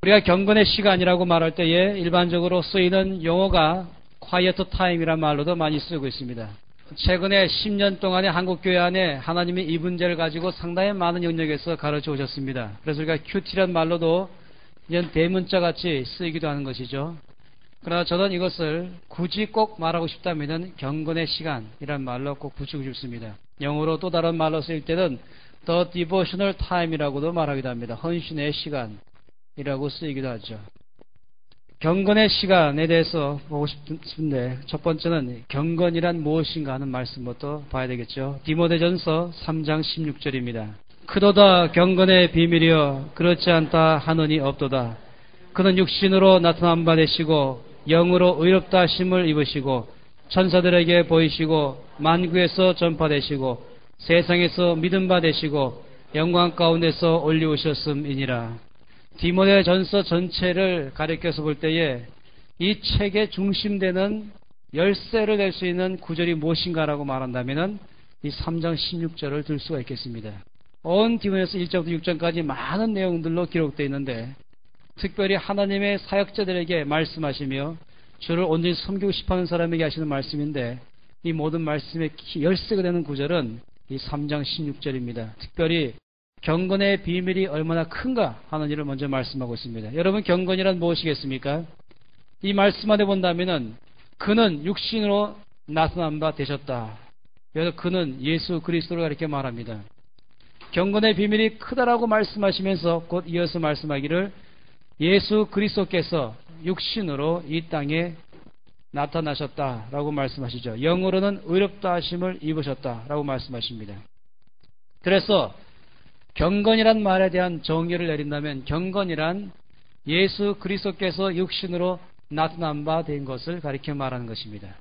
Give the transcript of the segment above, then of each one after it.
우리가 경건의 시간이라고 말할 때에 일반적으로 쓰이는 용어가 quiet time이란 말로도 많이 쓰고 있습니다. 최근에 10년 동안의 한국교회 안에 하나님이 이 문제를 가지고 상당히 많은 영역에서 가르쳐 오셨습니다. 그래서 우리가 큐티란 말로도 이런 대문자같이 쓰이기도 하는 것이죠. 그러나 저는 이것을 굳이 꼭 말하고 싶다면 경건의 시간이란 말로 꼭 붙이고 싶습니다. 영어로 또 다른 말로 쓰일 때는 The Devotional Time이라고도 말하기도 합니다. 헌신의 시간이라고 쓰이기도 하죠. 경건의 시간에 대해서 보고 싶은데 첫 번째는 경건이란 무엇인가 하는 말씀부터 봐야 되겠죠. 디모데전서 3장 16절입니다. 크도다 경건의 비밀이여 그렇지 않다 하느니 없도다. 그는 육신으로 나타난 바 되시고 영으로 의롭다 하심을 입으시고 천사들에게 보이시고 만국에서 전파되시고 세상에서 믿음 바 되시고 영광 가운데서 올리우셨음이니라. 디모데전서 전체를 가리켜서 볼 때에 이 책의 중심되는 열쇠를 낼 수 있는 구절이 무엇인가라고 말한다면 이 3장 16절을 들 수가 있겠습니다. 온 디모데서 1장부터 6장까지 많은 내용들로 기록되어 있는데 특별히 하나님의 사역자들에게 말씀하시며 주를 온전히 섬기고 싶어하는 사람에게 하시는 말씀인데 이 모든 말씀의 열쇠가 되는 구절은 이 3장 16절입니다. 특별히 경건의 비밀이 얼마나 큰가 하는 일을 먼저 말씀하고 있습니다. 여러분 경건이란 무엇이겠습니까? 이 말씀 안에 본다면은 그는 육신으로 나타난 바 되셨다. 그래서 그는 예수 그리스도를 가리켜 말합니다. 경건의 비밀이 크다라고 말씀하시면서 곧 이어서 말씀하기를 예수 그리스도께서 육신으로 이 땅에 나타나셨다라고 말씀하시죠. 영으로는 의롭다 하심을 입으셨다라고 말씀하십니다. 그래서 경건이란 말에 대한 정의를 내린다면 경건이란 예수 그리스도께서 육신으로 나타난 바 된 것을 가리켜 말하는 것입니다.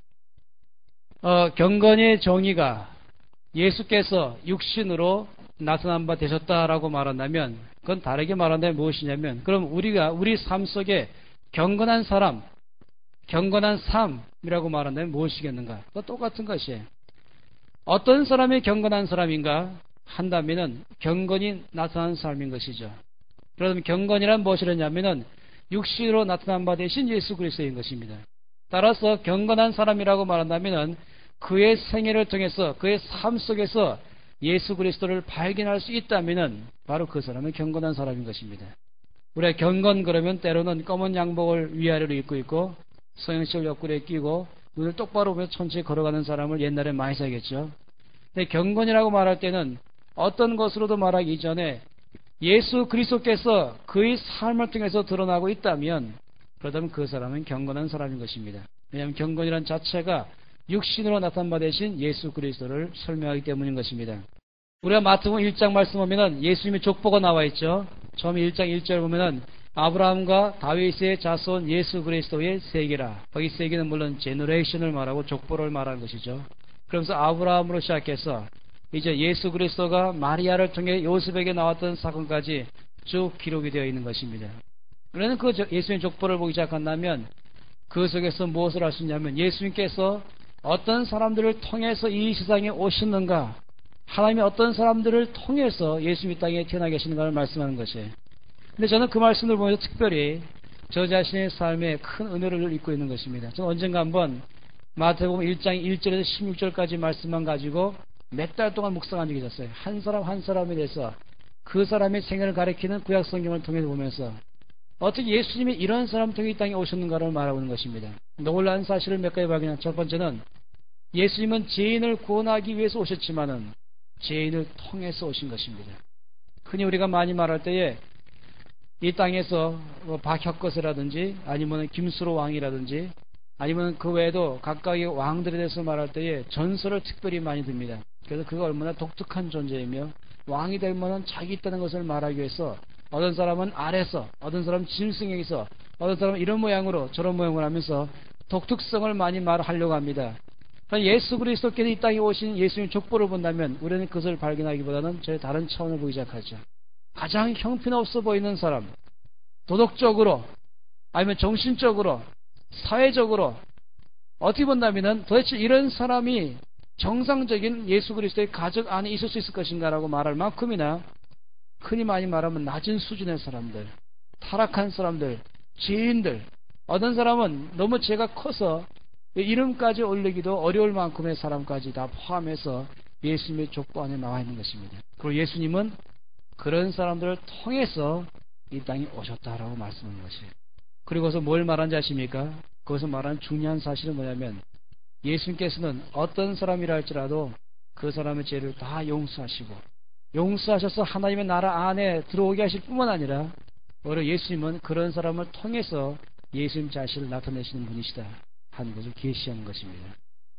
경건의 정의가 예수께서 육신으로 나타난 바 되셨다라고 말한다면 그건 다르게 말한다면 무엇이냐면 그럼 우리 삶 속에 경건한 사람, 경건한 삶이라고 말한다면 무엇이겠는가? 그건 똑같은 것이에요. 어떤 사람이 경건한 사람인가 한다면은 경건이 나타난 삶인 것이죠. 그러면 경건이란 무엇이냐면은 육신으로 나타난 바 되신 예수 그리스도인 것입니다. 따라서 경건한 사람이라고 말한다면은 그의 생애를 통해서 그의 삶 속에서 예수 그리스도를 발견할 수 있다면은 바로 그 사람은 경건한 사람인 것입니다. 우리가 경건 그러면 때로는 검은 양복을 위아래로 입고 있고 성형식을 옆구리에 끼고 눈을 똑바로 보며 천천히 걸어가는 사람을 옛날에 많이 사겠죠. 근데 경건이라고 말할 때는 어떤 것으로도 말하기 이전에 예수 그리스도께서 그의 삶을 통해서 드러나고 있다면 그렇다면 그 사람은 경건한 사람인 것입니다. 왜냐하면 경건이란 자체가 육신으로 나타난 바 되신 예수 그리스도를 설명하기 때문인 것입니다. 우리가 마태복음 1장 말씀 보면은 예수님의 족보가 나와 있죠. 처음 1장 1절 보면은 아브라함과 다윗의 자손 예수 그리스도의 세계라. 거기 세계는 물론 제너레이션을 말하고 족보를 말하는 것이죠. 그러면서 아브라함으로 시작해서 이제 예수 그리스도가 마리아를 통해 요셉에게 나왔던 사건까지 쭉 기록이 되어 있는 것입니다. 그러면 그 예수님의 족보를 보기 시작한다면 그 속에서 무엇을 할 수 있냐면 예수님께서 어떤 사람들을 통해서 이 세상에 오셨는가, 하나님이 어떤 사람들을 통해서 예수님 이 땅에 태어나 계시는가를 말씀하는 것이에요. 근데 저는 그 말씀을 보면서 특별히 저 자신의 삶에 큰 은혜를 입고 있는 것입니다. 저는 언젠가 한번 마태복음 1장 1절에서 16절까지 말씀만 가지고 몇 달 동안 묵상한 적이 있었어요. 한 사람 한 사람에 대해서 그 사람의 생애를 가리키는 구약 성경을 통해서 보면서 어떻게 예수님이 이런 사람 통해 이 땅에 오셨는가를 말하고 있는 것입니다. 놀라운 사실을 몇 가지 발견한 첫 번째는 예수님은 죄인을 구원하기 위해서 오셨지만은 죄인을 통해서 오신 것입니다. 흔히 우리가 많이 말할 때에 이 땅에서 박혁거세라든지 아니면 김수로 왕이라든지 아니면 그 외에도 각각의 왕들에 대해서 말할 때에 전설을 특별히 많이 듭니다. 그래서 그가 얼마나 독특한 존재이며 왕이 될 만한 자기 있다는 것을 말하기 위해서 어떤 사람은 아래서, 어떤 사람은 짐승에게서, 어떤 사람은 이런 모양으로 저런 모양을 하면서 독특성을 많이 말하려고 합니다. 예수 그리스도께서 이 땅에 오신 예수님 족보를 본다면 우리는 그것을 발견하기보다는 저희 다른 차원을 보기 시작하죠. 가장 형편없어 보이는 사람, 도덕적으로 아니면 정신적으로 사회적으로 어떻게 본다면 도대체 이런 사람이 정상적인 예수 그리스도의 가족 안에 있을 수 있을 것인가라고 말할 만큼이나 흔히 많이 말하면 낮은 수준의 사람들, 타락한 사람들, 죄인들, 어떤 사람은 너무 죄가 커서 이름까지 올리기도 어려울 만큼의 사람까지 다 포함해서 예수님의 족보 안에 나와 있는 것입니다. 그리고 예수님은 그런 사람들을 통해서 이 땅에 오셨다라고 말씀하는 것이에요. 그리고서 뭘 말하는지 아십니까? 거기서 말하는 중요한 사실은 뭐냐면 예수님께서는 어떤 사람이라 할지라도 그 사람의 죄를 다 용서하시고 용서하셔서 하나님의 나라 안에 들어오게 하실 뿐만 아니라 오히려 예수님은 그런 사람을 통해서 예수님 자신을 나타내시는 분이시다 하는 것을 계시하는 것입니다.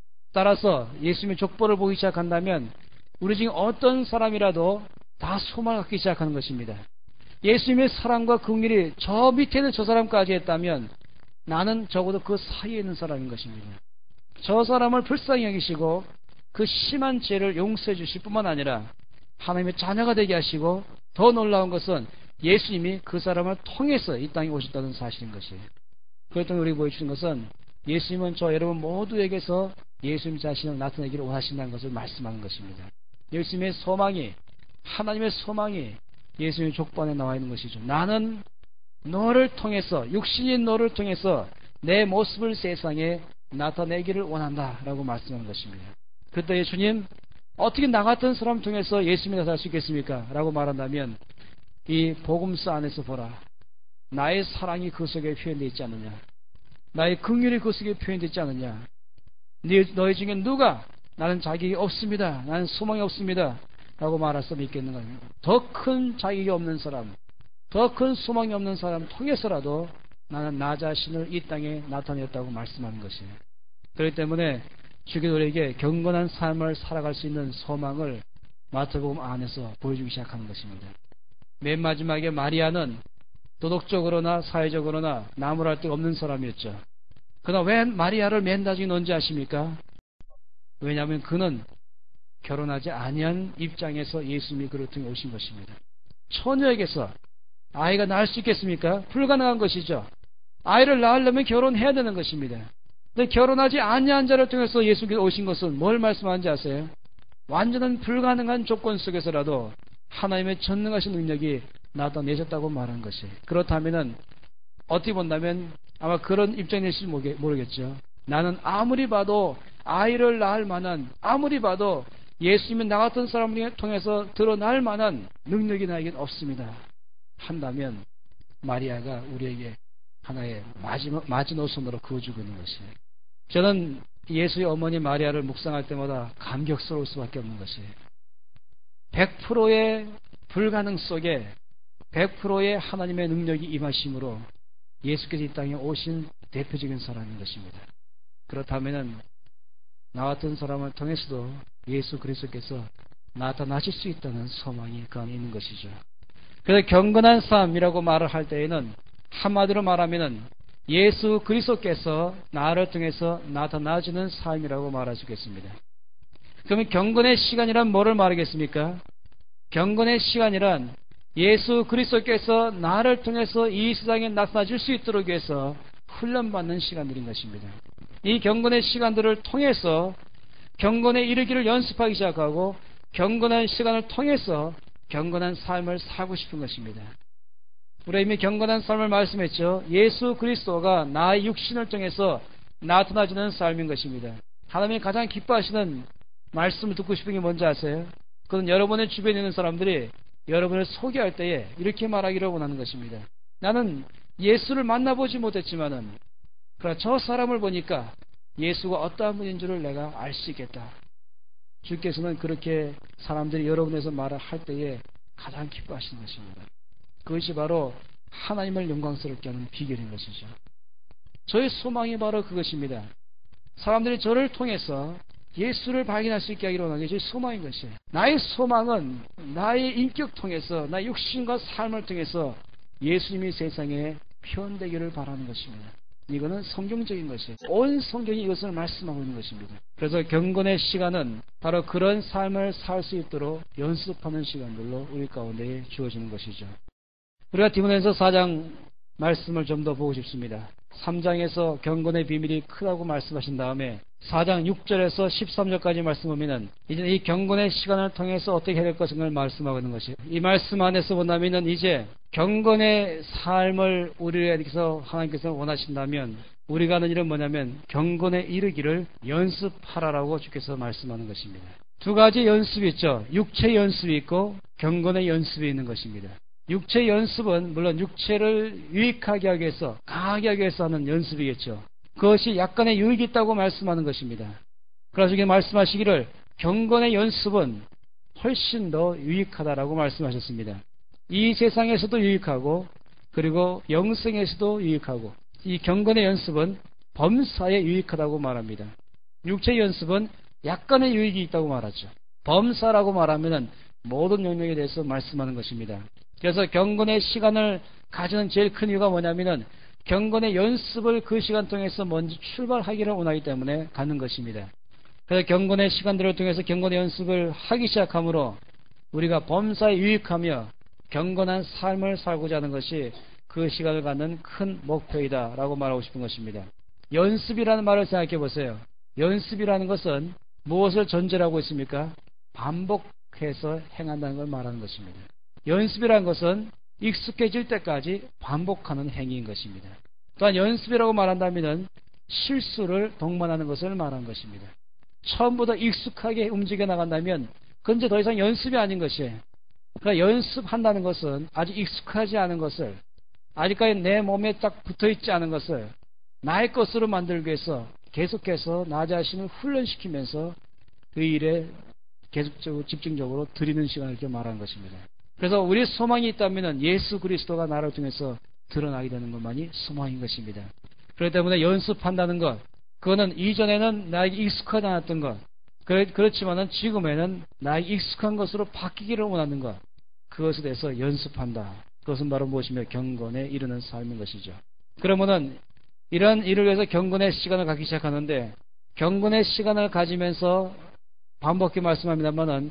따라서 예수님의 족보를 보기 시작한다면 우리 중에 어떤 사람이라도 다 소망을 갖기 시작하는 것입니다. 예수님의 사랑과 긍휼이 저 밑에 있는 저 사람까지 했다면 나는 적어도 그 사이에 있는 사람인 것입니다. 저 사람을 불쌍히 여기시고 그 심한 죄를 용서해 주실 뿐만 아니라 하나님의 자녀가 되게 하시고 더 놀라운 것은 예수님이 그 사람을 통해서 이 땅에 오셨다는 사실인 것이에요. 그렇다면 우리 보여주신 것은 예수님은 저 여러분 모두에게서 예수님 자신을 나타내기를 원하신다는 것을 말씀하는 것입니다. 예수님의 소망이, 하나님의 소망이 예수님의 족보 안에 나와 있는 것이죠. 나는 너를 통해서, 육신인 너를 통해서 내 모습을 세상에 나타내기를 원한다 라고 말씀하는 것입니다. 그때 예수님 어떻게 나 같은 사람 통해서 예수님이 나타날 수 있겠습니까? 라고 말한다면 이 복음서 안에서 보라. 나의 사랑이 그 속에 표현되어 있지 않느냐. 나의 긍휼이 그 속에 표현되어 있지 않느냐. 너희 중에 누가 나는 자격이 없습니다. 나는 소망이 없습니다. 라고 말할 수 있겠는가. 더 큰 자격이 없는 사람, 더 큰 소망이 없는 사람 통해서라도 나는 나 자신을 이 땅에 나타냈다고 말씀하는 것이에요. 그렇기 때문에 주께 우리에게 경건한 삶을 살아갈 수 있는 소망을 마태복음 안에서 보여주기 시작하는 것입니다. 맨 마지막에 마리아는 도덕적으로나 사회적으로나 나무랄 데가 없는 사람이었죠. 그러나 왜 마리아를 맨 나중에 넣은지 아십니까? 왜냐하면 그는 결혼하지 아니한 입장에서 예수님이 그를 통해 오신 것입니다. 처녀에게서 아이가 낳을 수 있겠습니까? 불가능한 것이죠. 아이를 낳으려면 결혼해야 되는 것입니다. 근데 결혼하지 아니한 자를 통해서 예수님께서 오신 것은 뭘 말씀하는지 아세요? 완전한 불가능한 조건 속에서라도 하나님의 전능하신 능력이 나타내셨다고 말한 것이에요. 그렇다면은 어떻게 본다면 아마 그런 입장일지 모르겠죠. 나는 아무리 봐도 아이를 낳을 만한, 아무리 봐도 예수님이 나 같은 사람을 통해서 드러날 만한 능력이 나에겐 없습니다. 한다면 마리아가 우리에게 하나의 마지노선으로 그어주고 있는 것이에요. 저는 예수의 어머니 마리아를 묵상할 때마다 감격스러울 수밖에 없는 것이에요. 100%의 불가능 속에 100%의 하나님의 능력이 임하심으로 예수께서 이 땅에 오신 대표적인 사람인 것입니다. 그렇다면 나 같은 사람을 통해서도 예수 그리스도께서 나타나실 수 있다는 소망이 그 안에 있는 것이죠. 그래서 경건한 삶이라고 말을 할 때에는 한마디로 말하면은 예수 그리스도께서 나를 통해서 나타나주는 삶이라고 말할 수 있겠습니다. 그러면 경건의 시간이란 뭐를 말하겠습니까? 경건의 시간이란 예수 그리스도께서 나를 통해서 이 세상에 나타나줄 수 있도록 위해서 훈련받는 시간들인 것입니다. 이 경건의 시간들을 통해서 경건에 이르기를 연습하기 시작하고 경건한 시간을 통해서 경건한 삶을 살고 싶은 것입니다. 우리가 이미 경건한 삶을 말씀했죠. 예수 그리스도가 나의 육신을 통해서 나타나주는 삶인 것입니다. 하나님이 가장 기뻐하시는 말씀을 듣고 싶은 게 뭔지 아세요? 그건 여러분의 주변에 있는 사람들이 여러분을 소개할 때에 이렇게 말하기를 원하는 것입니다. 나는 예수를 만나보지 못했지만은 그러나 저 사람을 보니까 예수가 어떠한 분인 줄을 내가 알 수 있겠다. 주께서는 그렇게 사람들이 여러분에서 말을 할 때에 가장 기뻐하시는 것입니다. 그것이 바로 하나님을 영광스럽게 하는 비결인 것이죠. 저의 소망이 바로 그것입니다. 사람들이 저를 통해서 예수를 발견할 수 있게 하기로 하는 게 제 소망인 것이에요. 나의 소망은 나의 인격 통해서, 나의 육신과 삶을 통해서 예수님이 세상에 표현되기를 바라는 것입니다. 이거는 성경적인 것이에요. 온 성경이 이것을 말씀하고 있는 것입니다. 그래서 경건의 시간은 바로 그런 삶을 살 수 있도록 연습하는 시간들로 우리 가운데 주어지는 것이죠. 우리가 디모데전서 4장 말씀을 좀 더 보고 싶습니다. 3장에서 경건의 비밀이 크다고 말씀하신 다음에 4장 6절에서 13절까지 말씀하면은 이제 이 경건의 시간을 통해서 어떻게 해야 될 것을 말씀하고 있는 것이에요. 이 말씀 안에서 본다면은 이제 경건의 삶을 우리에게서 하나님께서 원하신다면 우리가 하는 일은 뭐냐면 경건에 이르기를 연습하라라고 주께서 말씀하는 것입니다. 두 가지 연습이 있죠. 육체 연습이 있고 경건의 연습이 있는 것입니다. 육체 연습은 물론 육체를 유익하게 하기 위해서 강하게 하기 위해서 하는 연습이겠죠. 그것이 약간의 유익이 있다고 말씀하는 것입니다. 그래서 이게 말씀하시기를 경건의 연습은 훨씬 더 유익하다라고 말씀하셨습니다. 이 세상에서도 유익하고 그리고 영생에서도 유익하고 이 경건의 연습은 범사에 유익하다고 말합니다. 육체 연습은 약간의 유익이 있다고 말하죠. 범사라고 말하면 모든 영역에 대해서 말씀하는 것입니다. 그래서 경건의 시간을 가지는 제일 큰 이유가 뭐냐면은 경건의 연습을 그 시간 통해서 먼저 출발하기를 원하기 때문에 가는 것입니다. 그래서 경건의 시간들을 통해서 경건의 연습을 하기 시작하므로 우리가 범사에 유익하며 경건한 삶을 살고자 하는 것이 그 시간을 갖는 큰 목표이다 라고 말하고 싶은 것입니다. 연습이라는 말을 생각해 보세요. 연습이라는 것은 무엇을 전제로 하고 있습니까? 반복해서 행한다는 걸 말하는 것입니다. 연습이라는 것은 익숙해질 때까지 반복하는 행위인 것입니다. 또한 연습이라고 말한다면 실수를 동반하는 것을 말하는 것입니다. 처음부터 익숙하게 움직여 나간다면 그건 이제 더 이상 연습이 아닌 것이에요. 그러니까 연습한다는 것은 아직 익숙하지 않은 것을 아직까지 내 몸에 딱 붙어있지 않은 것을 나의 것으로 만들기 위해서 계속해서 나 자신을 훈련시키면서 그 일에 계속적으로 집중적으로 드리는 시간을 이렇게 말하는 것입니다. 그래서 우리 소망이 있다면 예수 그리스도가 나를 통해서 드러나게 되는 것만이 소망인 것입니다. 그렇기 때문에 연습한다는 것, 그거는 이전에는 나에게 익숙하지 않았던 것, 그렇지만은 지금에는 나에게 익숙한 것으로 바뀌기를 원하는 것, 그것에 대해서 연습한다. 그것은 바로 무엇이며 경건에 이르는 삶인 것이죠. 그러면은 이런 일을 위해서 경건의 시간을 갖기 시작하는데 경건의 시간을 가지면서 반복해 말씀합니다만은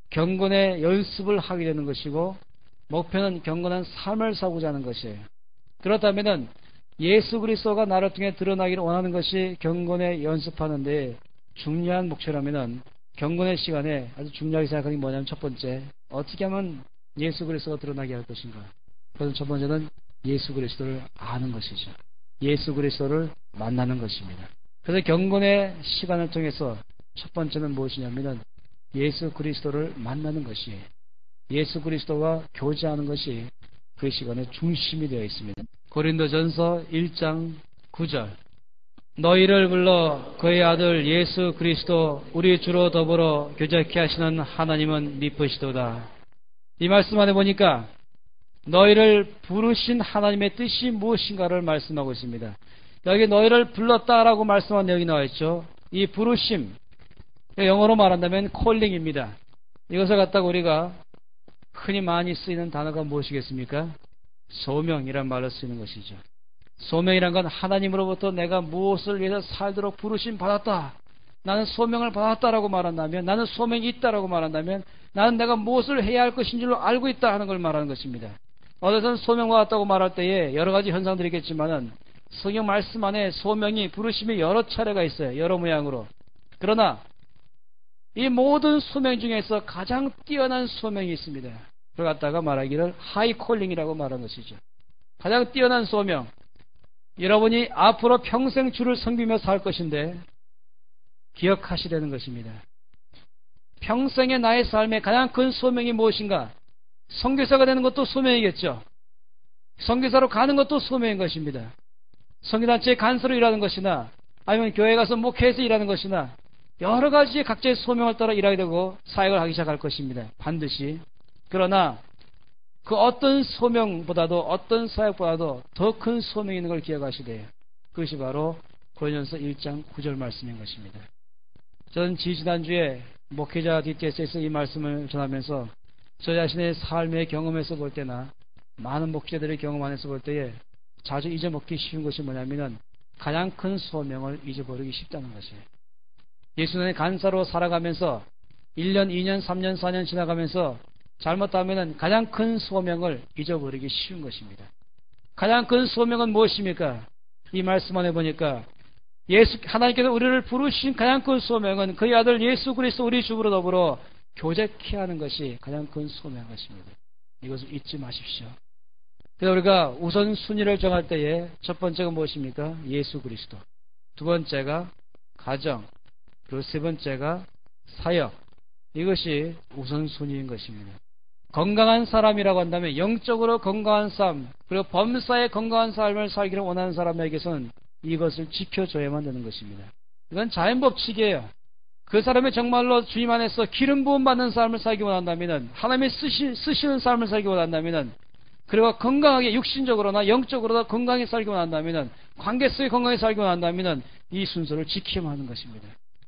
경건의 연습을 하게 되는 것이고 목표는 경건한 삶을 살고자 하는 것이에요. 그렇다면은 예수 그리스도가 나를 통해 드러나기를 원하는 것이 경건의 연습하는데 중요한 목표라면은 경건의 시간에 아주 중요하게 생각하는 게 뭐냐면 첫 번째, 어떻게 하면 예수 그리스도가 드러나게 할 것인가? 그래서 첫 번째는 예수 그리스도를 아는 것이죠. 예수 그리스도를 만나는 것입니다. 그래서 경건의 시간을 통해서 첫 번째는 무엇이냐면은 예수 그리스도를 만나는 것이에요. 예수 그리스도와 교제하는 것이 그 시간의 중심이 되어 있습니다. 고린도전서 1장 9절 너희를 불러 그의 아들 예수 그리스도 우리 주로 더불어 교제케 하시는 하나님은 미쁘시도다. 이 말씀 안에 보니까 너희를 부르신 하나님의 뜻이 무엇인가를 말씀하고 있습니다. 여기 너희를 불렀다라고 말씀한 내용이 나와 있죠. 이 부르심, 영어로 말한다면 콜링입니다. 이것을 갖다가 우리가 흔히 많이 쓰이는 단어가 무엇이겠습니까? 소명이란 말로 쓰이는 것이죠. 소명이란 건 하나님으로부터 내가 무엇을 위해서 살도록 부르심 받았다. 나는 소명을 받았다라고 말한다면, 나는 소명이 있다라고 말한다면, 나는 내가 무엇을 해야 할 것인 줄로 알고 있다 하는 걸 말하는 것입니다. 어디서는 소명받았다고 말할 때에 여러 가지 현상들이 있겠지만은 성경 말씀 안에 소명이, 부르심이 여러 차례가 있어요. 여러 모양으로. 그러나 이 모든 소명 중에서 가장 뛰어난 소명이 있습니다. 그걸 갖다가 말하기를 하이콜링이라고 말하는 것이죠. 가장 뛰어난 소명. 여러분이 앞으로 평생 주를 섬기며 살 것인데 기억하시라는 것입니다. 평생의 나의 삶의 가장 큰 소명이 무엇인가? 선교사가 되는 것도 소명이겠죠. 선교사로 가는 것도 소명인 것입니다. 선교단체의 간사로 일하는 것이나 아니면 교회 가서 목회에서 일하는 것이나 여러 가지의 각자의 소명을 따라 일하게 되고 사역을 하기 시작할 것입니다. 반드시. 그러나 그 어떤 소명보다도 어떤 사역보다도 더 큰 소명이 있는 걸 기억하시되 그것이 바로 고린도전서 1장 9절 말씀인 것입니다. 저는 지난주에 목회자 DTS에서 이 말씀을 전하면서 저 자신의 삶의 경험에서 볼 때나 많은 목회자들의 경험 안에서 볼 때에 자주 잊어먹기 쉬운 것이 뭐냐면은 가장 큰 소명을 잊어버리기 쉽다는 것이에요. 예수님의 간사로 살아가면서 1년, 2년, 3년, 4년 지나가면서 잘못하면은 가장 큰 소명을 잊어버리기 쉬운 것입니다. 가장 큰 소명은 무엇입니까? 이 말씀 안에 보니까 하나님께서 우리를 부르신 가장 큰 소명은 그의 아들 예수 그리스도 우리 주부로 더불어 교제케 하는 것이 가장 큰 소명인 것입니다. 이것을 잊지 마십시오. 그래서 우리가 우선 순위를 정할 때에 첫 번째가 무엇입니까? 예수 그리스도. 두 번째가 가정. 그리고 세 번째가 사역. 이것이 우선 순위인 것입니다. 건강한 사람이라고 한다면 영적으로 건강한 삶, 그리고 범사에 건강한 삶을 살기를 원하는 사람에게서는 이것을 지켜줘야만 되는 것입니다. 이건 자연법칙이에요. 그 사람이 정말로 주님 안에서 기름 부음 받는 삶을 살기 원한다면, 하나님이 쓰시는 삶을 살기 원한다면, 그리고 건강하게 육신적으로나 영적으로나 건강히 살기 원한다면, 관계 속에 건강히 살기 원한다면 이 순서를 지켜야만 하는 것입니다.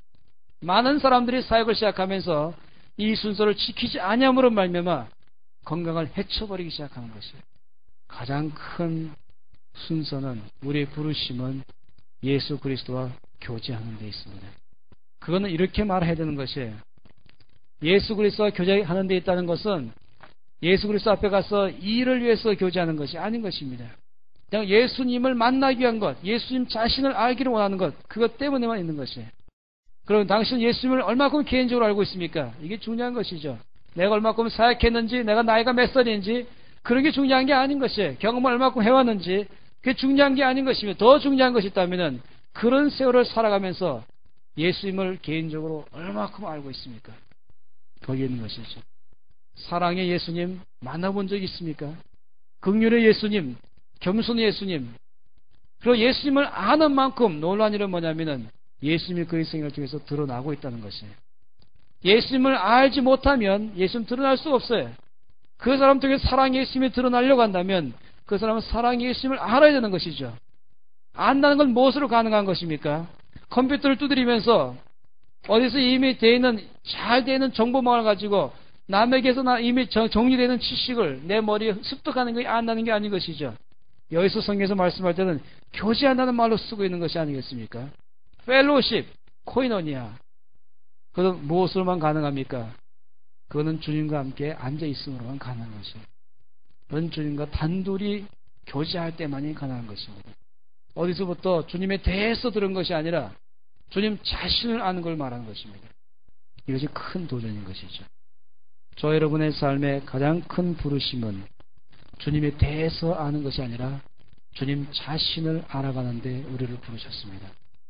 많은 사람들이 사역을 시작하면서 이 순서를 지키지 아니함으로 말미암아 건강을 해쳐버리기 시작하는 것이에요. 가장 큰 순서는, 우리의 부르심은 예수 그리스도와 교제하는 데 있습니다. 그거는 이렇게 말해야 되는 것이에요. 예수 그리스도와 교제하는 데 있다는 것은 예수 그리스도 앞에 가서 일을 위해서 교제하는 것이 아닌 것입니다. 그냥 예수님을 만나기 위한 것, 예수님 자신을 알기를 원하는 것, 그것 때문에만 있는 것이에요. 그럼 당신은 예수님을 얼마큼 개인적으로 알고 있습니까? 이게 중요한 것이죠. 내가 얼마큼 사역했는지, 내가 나이가 몇 살인지, 그런 게 중요한 게 아닌 것이에요. 경험을 얼마큼 해왔는지, 그게 중요한 게 아닌 것이며, 더 중요한 것이 있다면 그런 세월을 살아가면서 예수님을 개인적으로 얼마큼 알고 있습니까? 거기에 있는 것이죠. 사랑의 예수님 만나본 적 있습니까? 긍휼의 예수님, 겸손의 예수님. 그리고 예수님을 아는 만큼 놀라운 일은 뭐냐면은 예수님이 그의 생애를 통해서 드러나고 있다는 것이에요. 예수님을 알지 못하면 예수님 드러날 수 없어요. 그 사람 통해서 사랑의 예수님이 드러나려고 한다면 그 사람은 사랑의 예수님을 알아야 되는 것이죠. 안다는 건 무엇으로 가능한 것입니까? 컴퓨터를 두드리면서 어디서 이미 잘 되어 있는 정보망을 가지고 남에게서 이미 정리되어 있는 지식을 내 머리에 습득하는 것이 안다는 게 아닌 것이죠. 여기서 성경에서 말씀할 때는 교제한다는 말로 쓰고 있는 것이 아니겠습니까? 펠로십, 코이노니아. 그건 무엇으로만 가능합니까? 그거는 주님과 함께 앉아 있음으로만 가능한 것이에요. 그건 주님과 단둘이 교제할 때만이 가능한 것입니다. 어디서부터 주님에 대해서 들은 것이 아니라 주님 자신을 아는 걸 말하는 것입니다. 이것이 큰 도전인 것이죠. 저 여러분의 삶의 가장 큰 부르심은 주님에 대해서 아는 것이 아니라 주님 자신을 알아가는데 우리를 부르셨습니다.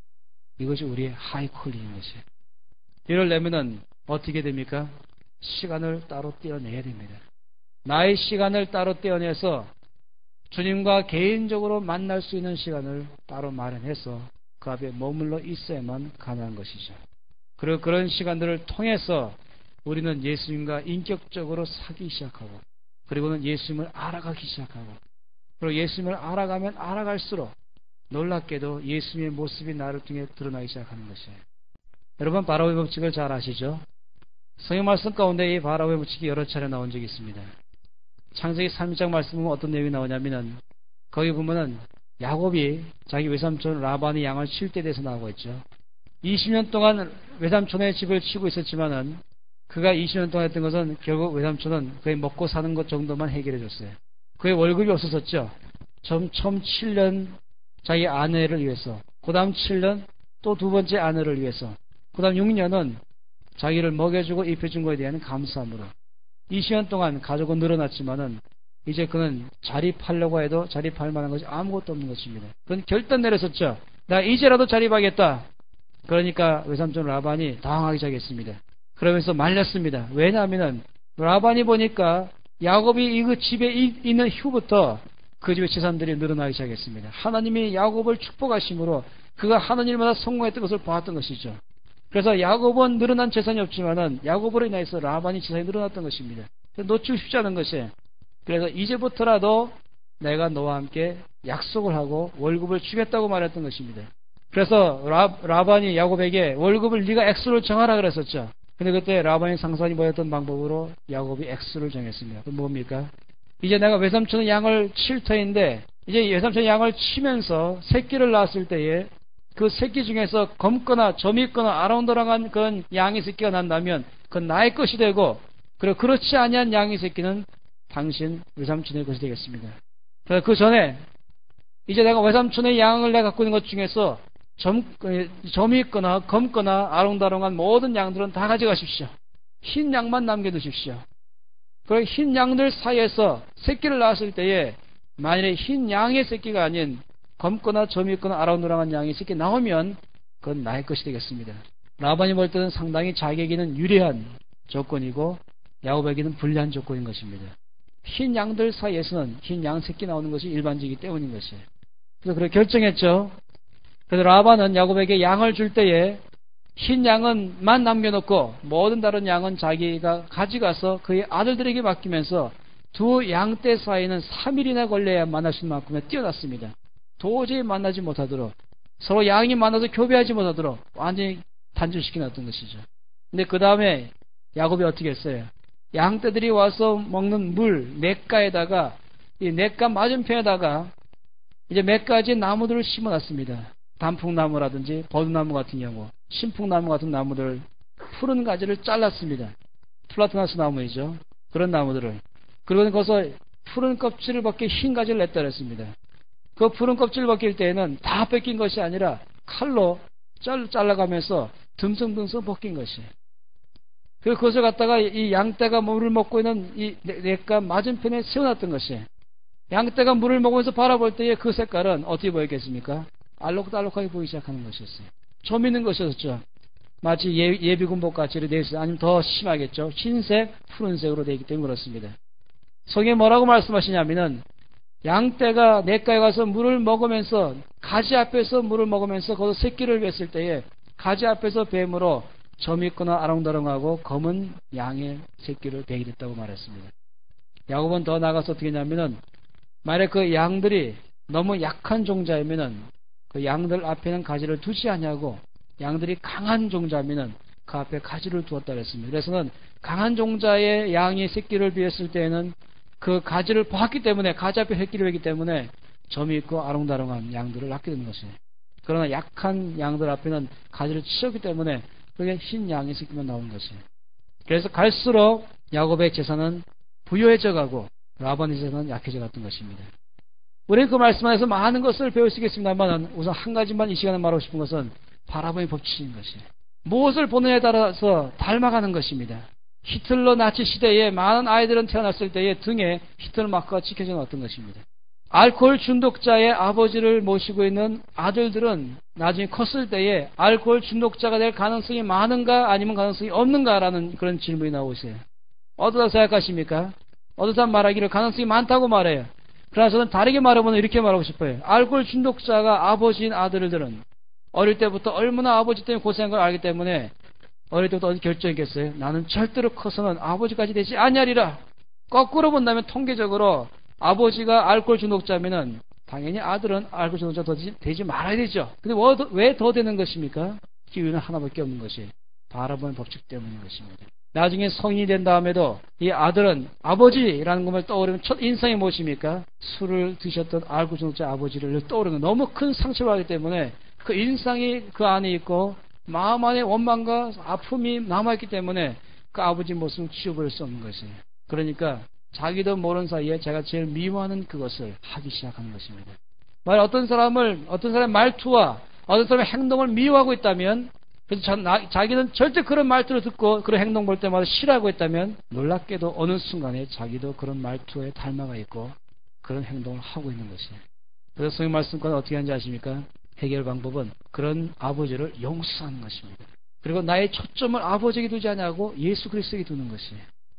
이것이 우리의 하이콜링인 것이에요. 이러려면은 어떻게 됩니까? 시간을 따로 떼어내야 됩니다. 나의 시간을 따로 떼어내서 주님과 개인적으로 만날 수 있는 시간을 따로 마련해서 그 앞에 머물러 있어야만 가능한 것이죠. 그리고 그런 시간들을 통해서 우리는 예수님과 인격적으로 사귀기 시작하고, 그리고는 예수님을 알아가기 시작하고, 그리고 예수님을 알아가면 알아갈수록 놀랍게도 예수님의 모습이 나를 통해 드러나기 시작하는 것이에요. 여러분, 바라오의 법칙을 잘 아시죠? 성경 말씀 가운데 이 바라오의 법칙이 여러 차례 나온 적이 있습니다. 창세기 3장 말씀 보면 어떤 내용이 나오냐면은, 거기 보면은 야곱이 자기 외삼촌 라반의 양을 칠 때 대해서 나오고 있죠. 20년 동안 외삼촌의 집을 치고 있었지만은 그가 20년 동안 했던 것은 결국 외삼촌은 그의 먹고 사는 것 정도만 해결해 줬어요. 그의 월급이 없었었죠. 처음 7년 자기 아내를 위해서, 그 다음 7년 또 두 번째 아내를 위해서, 그 다음 6년은 자기를 먹여주고 입혀준 것에 대한 감사함으로 20년 동안 가족은 늘어났지만은 이제 그는 자립하려고 해도 자립할 만한 것이 아무것도 없는 것입니다. 그는 결단 내렸었죠. 나 이제라도 자립하겠다. 그러니까 외삼촌 라반이 당황하기 시작했습니다. 그러면서 말렸습니다. 왜냐하면 라반이 보니까 야곱이 이 그 집에 있는 후부터 그 집의 재산들이 늘어나기 시작했습니다. 하나님이 야곱을 축복하심으로 그가 하는 일마다 성공했던 것을 보았던 것이죠. 그래서 야곱은 늘어난 재산이 없지만은 야곱으로 인해서 라반이 재산이 늘어났던 것입니다. 놓치고 싶지 않은 것이에요. 그래서 이제부터라도 내가 너와 함께 약속을 하고 월급을 주겠다고 말했던 것입니다. 그래서 라반이 야곱에게 월급을 네가 액수를 정하라 그랬었죠. 근데 그때 라반의 상선이 뭐였던 방법으로 야곱이 액수를 정했습니다. 그럼 뭡니까? 이제 내가 외삼촌의 양을 칠 터인데, 이제 외삼촌의 양을 치면서 새끼를 낳았을 때에 그 새끼 중에서 검거나 점이 있거나 아름드러운 그런 양의 새끼가 난다면 그건 나의 것이 되고, 그리고 그렇지 아니한 양의 새끼는 당신 외삼촌의 것이 되겠습니다. 그 전에 이제 내가 외삼촌의 양을 내가 갖고 있는 것 중에서 점이 있거나 검거나 아롱다롱한 모든 양들은 다 가져가십시오. 흰 양만 남겨두십시오. 그 흰 양들 사이에서 새끼를 낳았을 때에 만일에 흰 양의 새끼가 아닌 검거나 점이 있거나 아롱다롱한 양이 새끼 나오면 그건 나의 것이 되겠습니다. 라반이 볼 때는 상당히 자기에게는 유리한 조건이고 야곱에게는 불리한 조건인 것입니다. 흰 양들 사이에서는 흰 양 새끼 나오는 것이 일반적이기 때문인 것이에요. 그래서 그렇게 결정했죠. 그래서 라반은 야곱에게 양을 줄 때에 흰 양은만 남겨놓고 모든 다른 양은 자기가 가져가서 그의 아들들에게 맡기면서 두 양떼 사이는 3일이나 걸려야 만날 수 있는 만큼에 뛰어났습니다. 도저히 만나지 못하도록 서로 양이 만나서 교배하지 못하도록 완전히 단절시켜 놨던 것이죠. 근데 그 다음에 야곱이 어떻게 했어요? 양떼들이 와서 먹는 물, 냇가에다가 이 냇가 맞은편에다가 이제 몇 가지 나무들을 심어놨습니다. 단풍나무라든지 버드나무 같은 경우, 신풍나무 같은 나무들, 푸른 가지를 잘랐습니다. 플라토나스 나무이죠. 그런 나무들을. 그리고 거기서 푸른 껍질을 벗겨 흰 가지를 냈다 그랬습니다. 그 푸른 껍질을 벗길 때에는 다 벗긴 것이 아니라 칼로 잘라가면서 듬성듬성 벗긴 것이에요. 그것을 갖다가 이 양떼가 물을 먹고 있는 이 냇가 맞은편에 세워놨던 것이에요. 양떼가 물을 먹으면서 바라볼 때에 그 색깔은 어떻게 보였겠습니까? 알록달록하게 보이기 시작하는 것이었어요. 좀 있는 것이었죠. 마치 예비군복 같이 되어 있어요. 아니면 더 심하겠죠. 흰색, 푸른색으로 되어 있기 때문에 그렇습니다. 성경에 뭐라고 말씀하시냐면은 양떼가 냇가에 가서 물을 먹으면서 가지 앞에서 물을 먹으면서 거기서 새끼를 뱄을 때에 가지 앞에서 뱀으로 점 있거나 아롱다롱하고 검은 양의 새끼를 베게 됐다고 말했습니다. 야곱은 더 나가서 어떻게 했냐면은 만약 그 양들이 너무 약한 종자이면은 그 양들 앞에는 가지를 두지 아니하고 양들이 강한 종자면은 그 앞에 가지를 두었다 그랬습니다. 그래서는 강한 종자의 양이 새끼를 비했을 때에는 그 가지를 봤기 때문에 가지 앞에 새끼를 베기 때문에 점이 있고 아롱다롱한 양들을 낳게 되는 것이에요. 그러나 약한 양들 앞에는 가지를 치었기 때문에 그게 흰 양의 새끼만 나오는 것이에요. 그래서 갈수록 야곱의 재산은 부유해져 가고 라반의 재산은 약해져 갔던 것입니다. 우리는 그 말씀 안에서 많은 것을 배울 수 있겠습니다만 우선 한 가지만 이 시간에 말하고 싶은 것은 바라보는 법칙인 것이에요. 무엇을 보느냐에 따라서 닮아가는 것입니다. 히틀러 나치 시대에 많은 아이들은 태어났을 때에 등에 히틀러 마크가 찍혀져 나왔던 것입니다. 알코올 중독자의 아버지를 모시고 있는 아들들은 나중에 컸을 때에 알코올 중독자가 될 가능성이 많은가 아니면 가능성이 없는가라는 그런 질문이 나오고 있어요. 어떻게 생각하십니까? 어떤 사람 말하기를 가능성이 많다고 말해요. 그러나 저는 다르게 말하면 이렇게 말하고 싶어요. 알코올 중독자가 아버지인 아들들은 어릴 때부터 얼마나 아버지 때문에 고생한 걸 알기 때문에 어릴 때부터 어디 결정했겠어요? 나는 절대로 커서는 아버지까지 되지 아니하리라. 거꾸로 본다면 통계적으로 아버지가 알코올 중독자면은 당연히 아들은 알코올 중독자 되지 말아야 되죠. 근데 왜 더 되는 것입니까? 기회는 하나밖에 없는 것이 바라보는 법칙 때문인 것입니다. 나중에 성인이 된 다음에도 이 아들은 아버지라는 것을 떠오르면 첫 인상이 무엇입니까? 술을 드셨던 알코올 중독자 아버지를 떠오르는 너무 큰 상처를 받기 때문에 그 인상이 그 안에 있고 마음 안에 원망과 아픔이 남아있기 때문에 그 아버지 모습을 지워버릴 수 없는 것이에요. 그러니까 자기도 모르는 사이에 제가 제일 미워하는 그것을 하기 시작하는 것입니다. 만약 어떤 사람의 말투와 어떤 사람의 행동을 미워하고 있다면 그래서 자기는 절대 그런 말투를 듣고 그런 행동 볼 때마다 싫어하고 있다면 놀랍게도 어느 순간에 자기도 그런 말투에 닮아가 있고 그런 행동을 하고 있는 것이에요. 그래서 성경 말씀과는 어떻게 하는지 아십니까? 해결 방법은 그런 아버지를 용서하는 것입니다. 그리고 나의 초점을 아버지에게 두지 않냐고 예수 그리스도에게 두는 것이에요.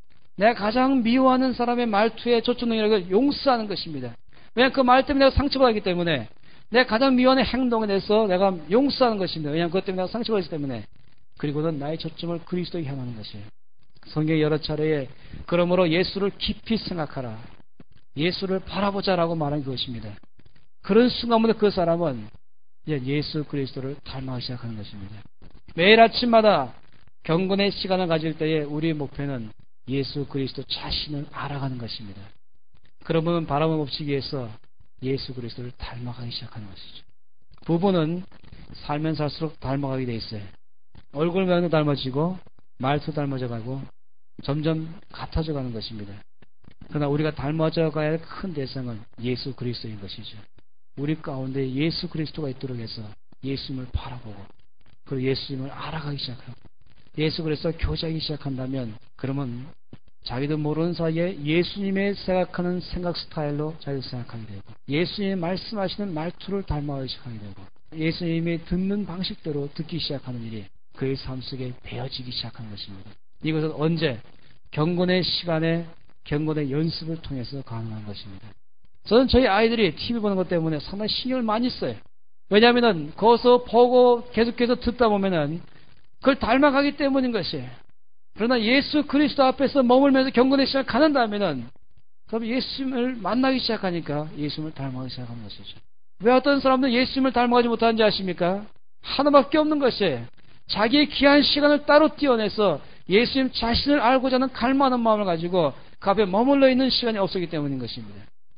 내가 가장 미워하는 사람의 말투에 초점을 용서하는 것입니다. 왜냐하면 그 말 때문에 내가 상처받았기 때문에 내가 가장 미워하는 행동에 대해서 내가 용서하는 것입니다. 왜냐하면 그것 때문에 내가 상처받았기 때문에. 그리고는 나의 초점을 그리스도에 향하는 것이에요. 성경의 여러 차례에 그러므로 예수를 깊이 생각하라. 예수를 바라보자라고 말한 그것입니다. 그런 순간부터 그 사람은 예수 그리스도를 닮아가기 시작하는 것입니다. 매일 아침마다 경건의 시간을 가질 때에 우리의 목표는 예수 그리스도 자신을 알아가는 것입니다. 그러면 바라봄 법칙 위해서 예수 그리스도를 닮아가기 시작하는 것이죠. 부부는 살면 살수록 닮아가게 돼 있어요. 얼굴 모양도 닮아지고 말도 닮아져 가고 점점 같아져 가는 것입니다. 그러나 우리가 닮아져 가야 할 큰 대상은 예수 그리스도인 것이죠. 우리 가운데 예수 그리스도가 있도록 해서 예수님을 바라보고 그리고 예수님을 알아가기 시작하고 예수 그리스도와 교제하기 시작한다면 그러면 자기도 모르는 사이에 예수님의 생각하는 생각 스타일로 자기도 생각하게 되고 예수님이 말씀하시는 말투를 닮아가기 시작하게 되고 예수님이 듣는 방식대로 듣기 시작하는 일이 그의 삶 속에 배어지기 시작하는 것입니다. 이것은 언제? 경건의 시간에 경건의 연습을 통해서 가능한 것입니다. 저는 저희 아이들이 TV 보는 것 때문에 상당히 신경을 많이 써요. 왜냐하면 거기서 보고 계속해서 듣다 보면은 그걸 닮아가기 때문인 것이에요. 그러나 예수 그리스도 앞에서 머물면서 경건의 시간을 가는다면은 그럼 예수님을 만나기 시작하니까 예수님을 닮아가기 시작하는 것이죠. 왜 어떤 사람들은 예수님을 닮아가지 못하는지 아십니까? 하나밖에 없는 것이에요. 자기의 귀한 시간을 따로 띄어내서 예수님 자신을 알고자 하는 갈망하는 마음을 가지고 그 앞에 머물러 있는 시간이 없었기 때문인 것입니다.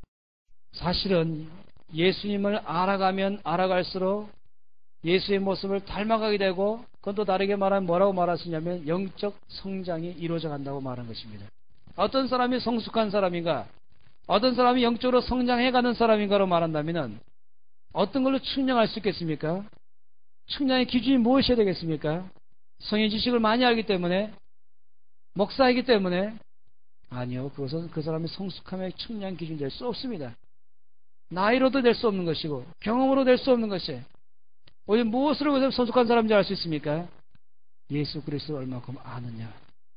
사실은 예수님을 알아가면 알아갈수록 예수의 모습을 닮아가게 되고 그건 또 다르게 말하면 뭐라고 말할 수 있냐면 영적 성장이 이루어져 간다고 말한 것입니다. 어떤 사람이 성숙한 사람인가 어떤 사람이 영적으로 성장해가는 사람인가로 말한다면 어떤 걸로 측량할 수 있겠습니까? 측량의 기준이 무엇이어야 되겠습니까? 성인 지식을 많이 알기 때문에 목사이기 때문에 아니요. 그것은 그 사람의 성숙함의 측량 기준이 될 수 없습니다. 나이로도 될 수 없는 것이고 경험으로 될 수 없는 것이에요. 오히려 무엇으로 그 성숙한 사람인지 알 수 있습니까? 예수 그리스도를 얼마큼 아느냐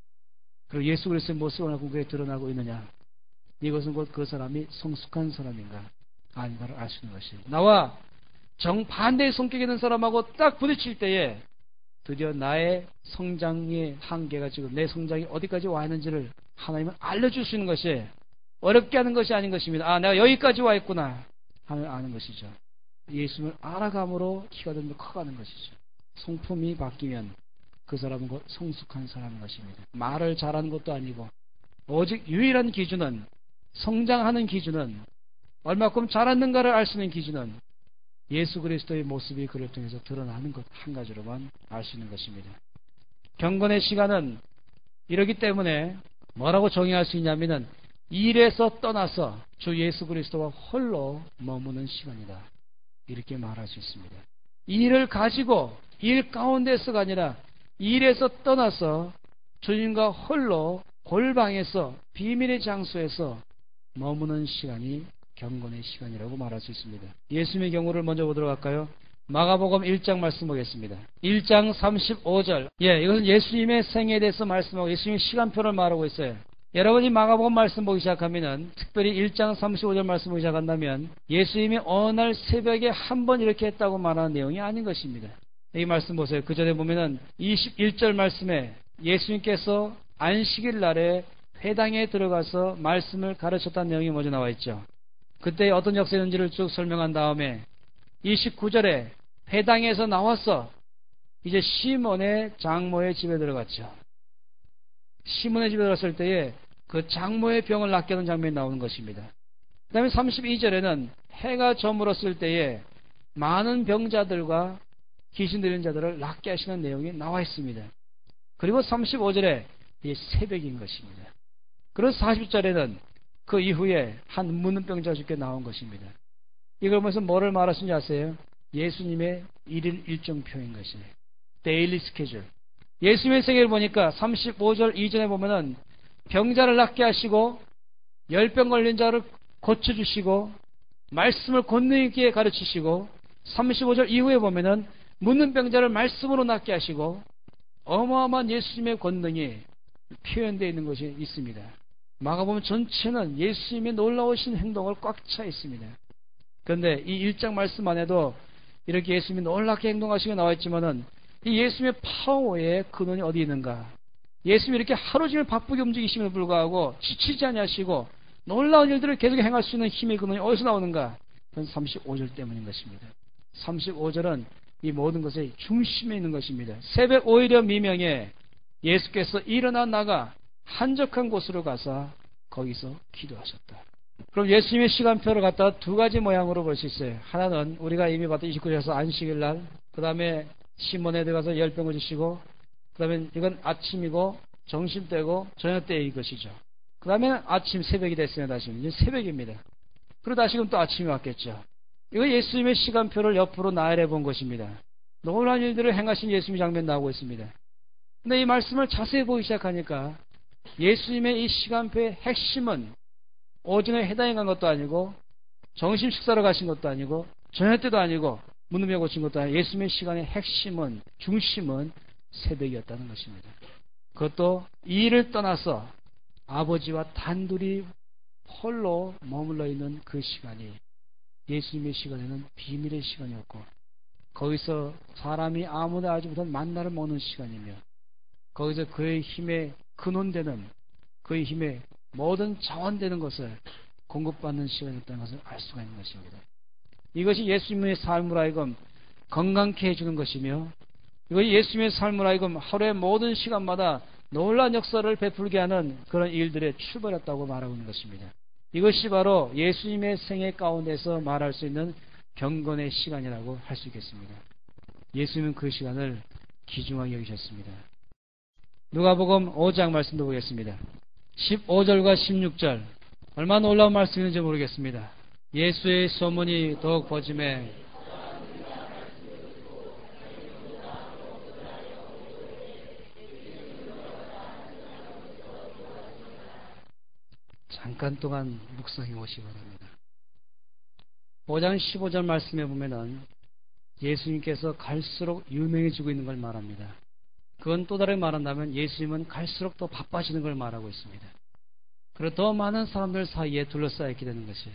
그리고 예수 그리스도의 모습을 얼마큼 그에 드러나고 있느냐 이것은 곧 그 사람이 성숙한 사람인가 아닌가를 알 수 있는 것이에요. 나와 정반대의 성격이 있는 사람하고 딱 부딪힐 때에 드디어 나의 성장의 한계가 지금 내 성장이 어디까지 와 있는지를 하나님은 알려줄 수 있는 것이 어렵게 하는 것이 아닌 것입니다. 아, 내가 여기까지 와 있구나 하는 아는 것이죠. 예수님을 알아감으로 키가 좀 더 커가는 것이죠. 성품이 바뀌면 그 사람은 곧 성숙한 사람인 것입니다. 말을 잘하는 것도 아니고 오직 유일한 기준은 성장하는 기준은 얼마큼 잘했는가를 알 수 있는 기준은 예수 그리스도의 모습이 그를 통해서 드러나는 것 한 가지로만 알 수 있는 것입니다. 경건의 시간은 이러기 때문에 뭐라고 정의할 수 있냐면은 일에서 떠나서 주 예수 그리스도와 홀로 머무는 시간이다. 이렇게 말할 수 있습니다. 일을 가지고 일 가운데서가 아니라 일에서 떠나서 주님과 홀로 골방에서 비밀의 장소에서 머무는 시간이 경건의 시간이라고 말할 수 있습니다. 예수님의 경우를 먼저 보도록 할까요? 마가복음 1장 말씀 보겠습니다. 1장 35절. 이것은 예수님의 생애에 대해서 말씀하고 예수님의 시간표를 말하고 있어요. 여러분이 마가복음 말씀 보기 시작하면은 특별히 1장 35절 말씀 보기 시작한다면 예수님이 어느 날 새벽에 한 번 이렇게 했다고 말하는 내용이 아닌 것입니다. 이 말씀 보세요. 그 전에 보면은 21절 말씀에 예수님께서 안식일 날에 회당에 들어가서 말씀을 가르쳤다는 내용이 먼저 나와 있죠. 그때 어떤 역사였는지를 쭉 설명한 다음에 29절에 회당에서 나와서 이제 시몬의 장모의 집에 들어갔죠. 시몬의 집에 들어갔을 때에 그 장모의 병을 낫게 하는 장면이 나오는 것입니다. 그 다음에 32절에는 해가 저물었을 때에 많은 병자들과 귀신 들린 자들을 낫게 하시는 내용이 나와 있습니다. 그리고 35절에 이 새벽인 것입니다. 그리고 40절에는 그 이후에 한 묻는 병자가 죽게 나온 것입니다. 이걸 보면서 뭐를 말하시는지 아세요? 예수님의 일일 일정표인 것이에요. 데일리 스케줄. 예수님의 세계를 보니까 35절 이전에 보면은 병자를 낫게 하시고 열병 걸린 자를 고쳐주시고 말씀을 권능 있게 가르치시고 35절 이후에 보면은 묻는 병자를 말씀으로 낫게 하시고 어마어마한 예수님의 권능이 표현되어 있는 것이 있습니다. 마가복음 전체는 예수님의 놀라우신 행동을 꽉 차 있습니다. 그런데 이 1장 말씀 안에도 이렇게 예수님이 놀랍게 행동하시게 나와 있지만은 이 예수님의 파워의 근원이 어디 있는가? 예수님이 이렇게 하루 종일 바쁘게 움직이심에도 불구하고 지치지 아니하시고 놀라운 일들을 계속 행할 수 있는 힘의 근원이 어디서 나오는가? 그건 35절 때문인 것입니다. 35절은 이 모든 것의 중심에 있는 것입니다. 새벽 5일여 미명에 예수께서 일어나 나가 한적한 곳으로 가서 거기서 기도하셨다. 그럼 예수님의 시간표를 갖다가 두 가지 모양으로 볼 수 있어요. 하나는 우리가 이미 봤던 29절에서 안식일 날, 그 다음에 시몬에 들어가서 열병을 주시고, 그 다음에 이건 아침이고 점심때고 저녁때의 것이죠. 그 다음에 아침 새벽이 됐으면 다시 이제 새벽입니다. 그리고 다시금 또 아침이 왔겠죠. 이거 예수님의 시간표를 옆으로 나열해 본 것입니다. 놀라운 일들을 행하신 예수님의 장면 나오고 있습니다. 근데 이 말씀을 자세히 보기 시작하니까 예수님의 이 시간표의 핵심은 오전에 해당해 간 것도 아니고 점심 식사로 가신 것도 아니고 저녁 때도 아니고 무덤에 고친 것도 아니고 예수님의 시간의 핵심은 중심은 새벽이었다는 것입니다. 그것도 이 일을 떠나서 아버지와 단둘이 홀로 머물러 있는 그 시간이 예수님의 시간에는 비밀의 시간이었고 거기서 사람이 아무나 알지 못한 만나를 먹는 시간이며 거기서 그의 힘에 근원되는 그의 힘에 모든 자원되는 것을 공급받는 시간이었다는 것을 알 수가 있는 것입니다. 이것이 예수님의 삶으로 하여금 건강케 해주는 것이며 이것이 예수님의 삶으로 하여금 하루의 모든 시간마다 놀라운 역사를 베풀게 하는 그런 일들의 출발이었다고 말하고 있는 것입니다. 이것이 바로 예수님의 생애 가운데서 말할 수 있는 경건의 시간이라고 할 수 있겠습니다. 예수님은 그 시간을 귀중하게 여기셨습니다. 누가복음 5장 말씀도 보겠습니다. 15절과 16절 얼마나 놀라운 말씀인지 모르겠습니다. 예수의 소문이 더욱 퍼짐에 잠깐 동안 묵상해 보시기 바랍니다. 5장 15절 말씀에 보면은 예수님께서 갈수록 유명해지고 있는 걸 말합니다. 그건 또 다르게 말한다면 예수님은 갈수록 더 바빠지는 걸 말하고 있습니다. 그리고 더 많은 사람들 사이에 둘러싸여 있게 되는 것이에요.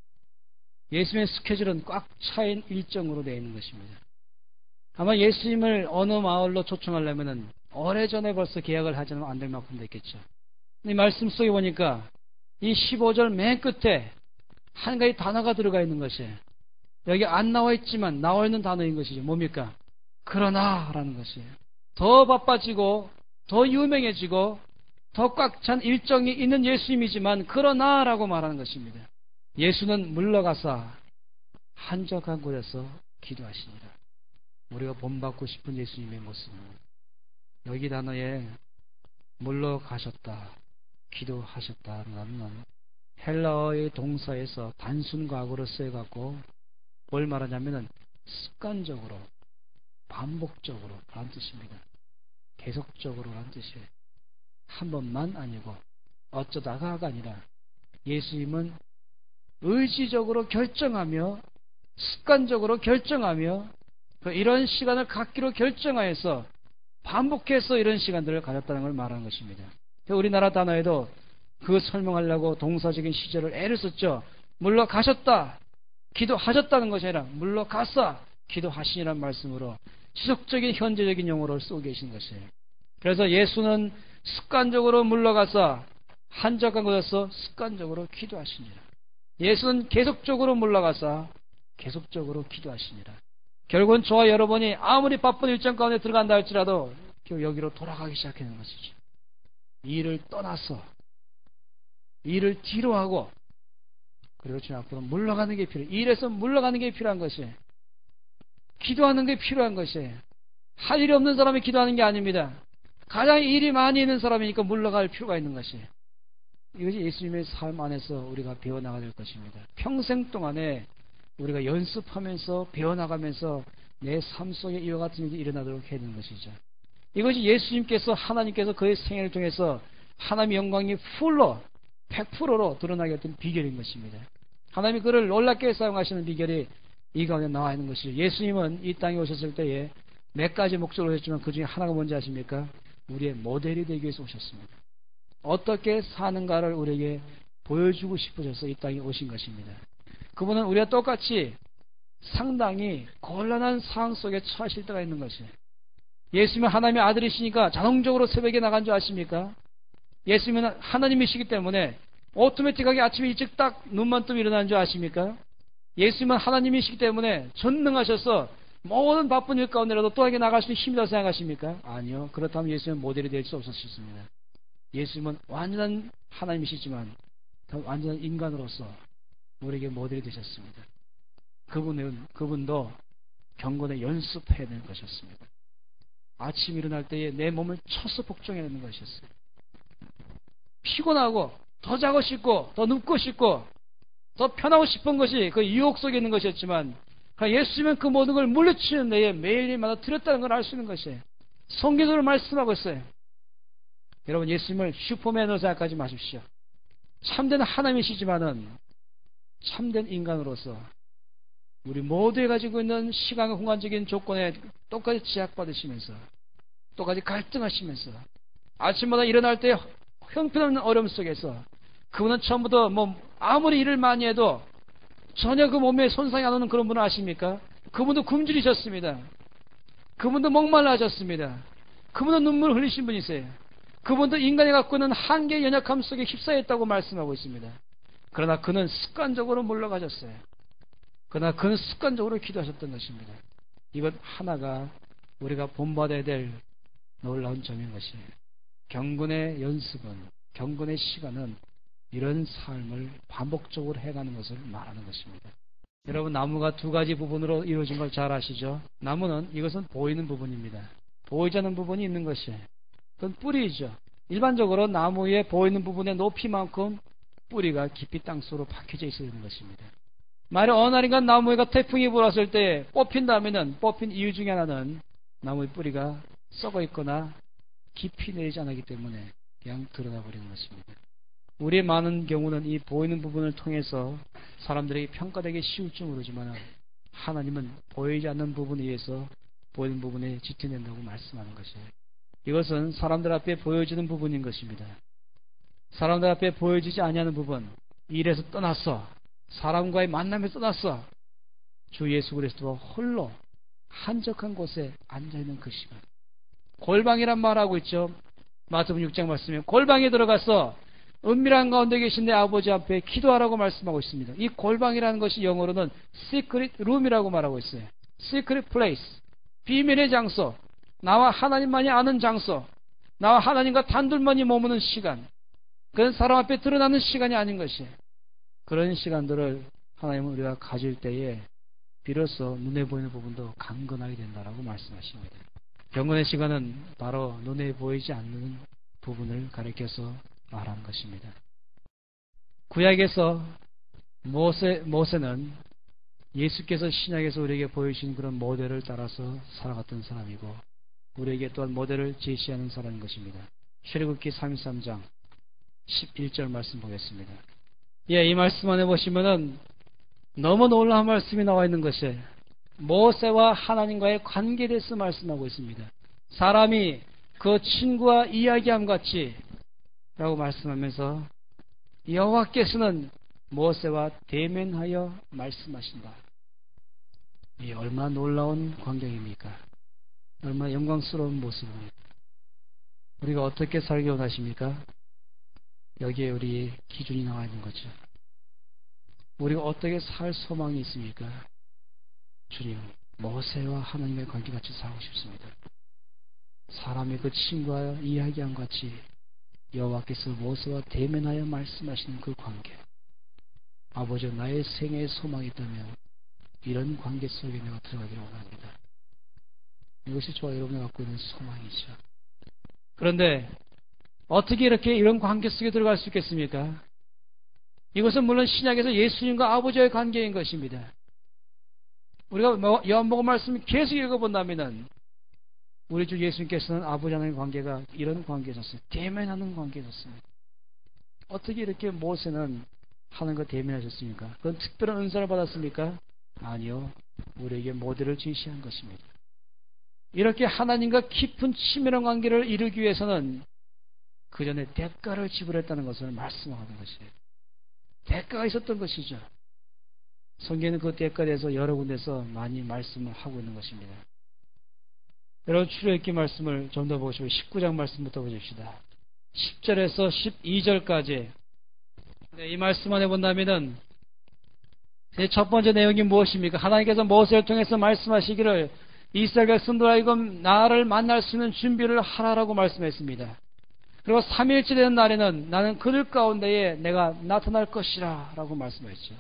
예수님의 스케줄은 꽉 차인 일정으로 되어 있는 것입니다. 아마 예수님을 어느 마을로 초청하려면은 오래전에 벌써 계약을 하지 않으면 안 될 만큼 됐겠죠. 이 말씀 속에 보니까 이 15절 맨 끝에 한 가지 단어가 들어가 있는 것이에요. 여기 안 나와 있지만 나와 있는 단어인 것이죠. 뭡니까? 그러나 라는 것이에요. 더 바빠지고 더 유명해지고 더 꽉 찬 일정이 있는 예수님이지만 그러나 라고 말하는 것입니다. 예수는 물러가사 한적한 곳에서 기도하시니라. 우리가 본받고 싶은 예수님의 모습은 여기 단어에 물러가셨다, 기도하셨다라는 헬라어의 동사에서 단순 과거로 쓰여갖고 뭘 말하냐면은 습관적으로, 반복적으로 라는 뜻입니다. 계속적으로 라는 뜻이에요. 한 번만 아니고 어쩌다가가 아니라 예수님은 의지적으로 결정하며 습관적으로 결정하며 이런 시간을 갖기로 결정하여서 반복해서 이런 시간들을 가졌다는 걸 말하는 것입니다. 우리나라 단어에도 그 설명하려고 동사적인 시제를 애를 썼죠. 물러가셨다, 기도하셨다는 것이 아니라 물러가서 기도하시니라는 말씀으로 지속적인 현재적인 용어를 쓰고 계신 것이에요. 그래서 예수는 습관적으로 물러가서 한적한 곳에서 습관적으로 기도하시니라. 예수는 계속적으로 물러가서 계속적으로 기도하시니라. 결국은 저와 여러분이 아무리 바쁜 일정 가운데 들어간다 할지라도 여기로 돌아가기 시작하는 것이죠. 일을 떠나서 일을 뒤로 하고 그리고 지금 앞으로 물러가는 게 필요해요. 일에서 물러가는 게 필요한 것이에요. 기도하는 게 필요한 것이에요. 할 일이 없는 사람이 기도하는 게 아닙니다. 가장 일이 많이 있는 사람이니까 물러갈 필요가 있는 것이에요. 이것이 예수님의 삶 안에서 우리가 배워나가야 될 것입니다. 평생 동안에 우리가 연습하면서 배워나가면서 내 삶 속에 이와 같은 일이 일어나도록 해야 되는 것이죠. 이것이 예수님께서 하나님께서 그의 생애를 통해서 하나님의 영광이 풀로 100%로 드러나게 했던 비결인 것입니다. 하나님이 그를 놀랍게 사용하시는 비결이 이 가운데 나와 있는 것이죠. 예수님은 이 땅에 오셨을 때에 몇 가지 목적으로 오셨지만 그 중에 하나가 뭔지 아십니까? 우리의 모델이 되기 위해서 오셨습니다. 어떻게 사는가를 우리에게 보여주고 싶으셔서 이 땅에 오신 것입니다. 그분은 우리와 똑같이 상당히 곤란한 상황 속에 처하실 때가 있는 것이에요. 예수님은 하나님의 아들이시니까 자동적으로 새벽에 나간 줄 아십니까? 예수님은 하나님이시기 때문에 오토매틱하게 아침에 일찍 딱 눈만 뜨면 일어나는 줄 아십니까? 예수님은 하나님이시기 때문에 전능하셔서 모든 바쁜 일 가운데라도 또하게 나갈 수 있는 힘이라고 생각하십니까? 아니요. 그렇다면 예수님은 모델이 될 수 없었습니다. 예수님은 완전한 하나님이시지만 완전한 인간으로서 우리에게 모델이 되셨습니다. 그분도 경건에 연습해야 되는 것이었습니다. 아침 일어날 때에 내 몸을 쳐서 복종해야 되는 것이었어요. 피곤하고 더 자고 싶고 더 눕고 싶고 더 편하고 싶은 것이 그 유혹 속에 있는 것이었지만 예수님은 그 모든 걸 물리치는 데에 매일마다 드렸다는 걸 알 수 있는 것이에요. 성경으로 말씀하고 있어요. 여러분, 예수님을 슈퍼맨으로 생각하지 마십시오. 참된 하나님이시지만은 참된 인간으로서 우리 모두에 가지고 있는 시간과 공간적인 조건에 똑같이 제약받으시면서 똑같이 갈등하시면서 아침마다 일어날 때 형편없는 어려움 속에서 그분은 처음부터 아무리 일을 많이 해도 전혀 그 몸에 손상이 안 오는 그런 분을 아십니까? 그분도 굶주리셨습니다. 그분도 목말라하셨습니다. 그분도 눈물을 흘리신 분이세요. 그분도 인간이 갖고 있는 한계의 연약함 속에 휩싸였다고 말씀하고 있습니다. 그러나 그는 습관적으로 물러가셨어요. 그러나 그는 습관적으로 기도하셨던 것입니다. 이것 하나가 우리가 본받아야 될 놀라운 점인 것이에요. 경건의 연습은, 경건의 시간은 이런 삶을 반복적으로 해가는 것을 말하는 것입니다. 여러분, 나무가 두 가지 부분으로 이루어진 걸 잘 아시죠? 나무는 이것은 보이는 부분입니다. 보이지 않는 부분이 있는 것이에요. 그건 뿌리이죠. 일반적으로 나무의 보이는 부분의 높이만큼 뿌리가 깊이 땅속으로 박혀져 있어야 되는 것입니다. 만약 어느 날인가 나무가 태풍이 불었을 때 뽑힌다면은 뽑힌 이유 중에 하나는 나무의 뿌리가 썩어 있거나 깊이 내리지 않았기 때문에 그냥 드러나 버리는 것입니다. 우리의 많은 경우는 이 보이는 부분을 통해서 사람들에게 평가되기 쉬울지 모르지만 하나님은 보이지 않는 부분에 의해서 보이는 부분에 지켜낸다고 말씀하는 것이에요. 이것은 사람들 앞에 보여지는 부분인 것입니다. 사람들 앞에 보여지지 아니하는 부분, 일에서 떠나서 사람과의 만남에서 떠나서 주 예수 그리스도와 홀로 한적한 곳에 앉아있는 그 시간, 골방이란 말하고 있죠. 마태복음 6장 말씀에 골방에 들어가서 은밀한 가운데 계신 내 아버지 앞에 기도하라고 말씀하고 있습니다. 이 골방이라는 것이 영어로는 secret room이라고 말하고 있어요. secret place, 비밀의 장소, 나와 하나님만이 아는 장소, 나와 하나님과 단둘만이 머무는 시간, 그건 사람 앞에 드러나는 시간이 아닌 것이에요. 그런 시간들을 하나님은 우리가 가질 때에 비로소 눈에 보이는 부분도 강건하게 된다라고 말씀하십니다. 경건의 시간은 바로 눈에 보이지 않는 부분을 가리켜서 말하는 것입니다. 구약에서 모세는 예수께서 신약에서 우리에게 보여주신 그런 모델을 따라서 살아갔던 사람이고 우리에게 또한 모델을 제시하는 사람인 것입니다. 출애굽기 33장 11절 말씀 보겠습니다. 이 말씀 안에 보시면은 너무 놀라운 말씀이 나와 있는 것이에요. 모세와 하나님과의 관계에 대해서 말씀하고 있습니다. 사람이 그 친구와 이야기함 같이 라고 말씀하면서 여호와께서는 모세와 대면하여 말씀하신다. 이 얼마나 놀라운 광경입니까? 얼마나 영광스러운 모습입니까? 우리가 어떻게 살기 원하십니까? 여기에 우리의 기준이 나와 있는 거죠. 우리가 어떻게 살 소망이 있습니까? 주님, 모세와 하나님의 관계같이 살고 싶습니다. 사람의 그 친구와 이야기한 같이 여호와께서 모세와 대면하여 말씀하시는 그 관계, 아버지 나의 생애의 소망이 있다면 이런 관계 속에 내가 들어가기를 원합니다. 이것이 저와 여러분이 갖고 있는 소망이죠. 그런데 어떻게 이렇게 이런 관계 속에 들어갈 수 있겠습니까? 이것은 물론 신약에서 예수님과 아버지의 관계인 것입니다. 우리가 요한복음 말씀을 계속 읽어본다면 우리 주 예수님께서는 아버지 하나님의 관계가 이런 관계였어요. 대면하는 관계였습니다. 어떻게 이렇게 모세는 하나님과 대면하셨습니까? 그건 특별한 은사를 받았습니까? 아니요. 우리에게 모델을 제시한 것입니다. 이렇게 하나님과 깊은 친밀한 관계를 이루기 위해서는 그 전에 대가를 지불했다는 것을 말씀하는 것이에요. 대가가 있었던 것이죠. 성경에는 그 대가에 대해서 여러 군데서 많이 말씀을 하고 있는 것입니다. 여러분 출애굽기 말씀을 좀 더 보시고 19장 말씀부터 보십시다. 10절에서 12절까지 이 말씀 안에 본다면은 첫 번째 내용이 무엇입니까? 하나님께서 모세를 통해서 말씀하시기를 이스라엘 백성들 하여금 나를 만날 수 있는 준비를 하라라고 말씀했습니다. 그리고 3일째 되는 날에는 나는 그들 가운데에 내가 나타날 것이라 라고 말씀했죠.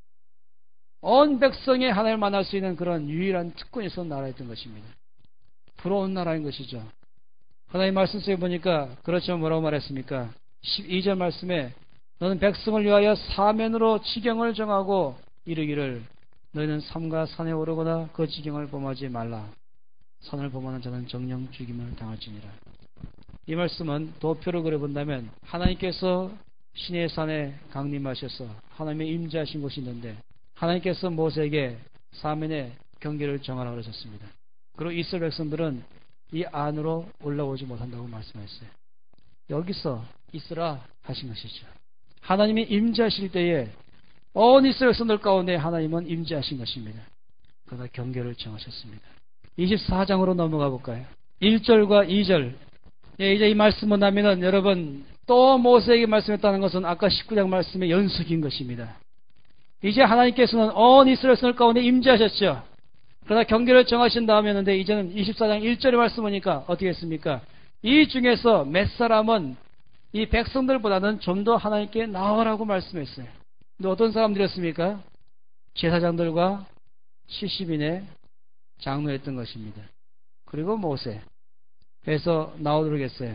온 백성이 하나님을 만날 수 있는 그런 유일한 특권이 있었던 나라였던 것입니다. 부러운 나라인 것이죠. 하나님 말씀 속에 보니까 그렇지만 뭐라고 말했습니까? 12절 말씀에 너는 백성을 위하여 사면으로 지경을 정하고 이르기를 너희는 삼가 산에 오르거나 그 지경을 범하지 말라. 산을 범하는 자는 정령 죽임을 당할지니라. 이 말씀은 도표를 그려본다면 하나님께서 시내 산에 강림하셔서 하나님의 임재하신 곳이 있는데 하나님께서 모세에게 사면의 경계를 정하라고 하셨습니다. 그리고 이스라엘 백성들은 이 안으로 올라오지 못한다고 말씀하셨어요. 여기서 있으라 하신 것이죠. 하나님이 임재하실 때에 온 이스라엘 백성들 가운데 하나님은 임재하신 것입니다. 그러나 경계를 정하셨습니다. 24장으로 넘어가 볼까요? 1절과 2절. 이제 이 말씀을 하면은 여러분 또 모세에게 말씀했다는 것은 아까 19장 말씀의 연속인 것입니다. 이제 하나님께서는 온 이스라엘 백성들 가운데 임재하셨죠. 그러나 경계를 정하신 다음에 했는데 이제는 24장 1절의 말씀 보니까 어떻게 했습니까? 이 중에서 몇 사람은 이 백성들보다는 좀 더 하나님께 나아라고 말씀했어요. 근데 어떤 사람들이었습니까? 제사장들과 70인의 장로였던 것입니다. 그리고 모세. 그래서 나오도록 했어요.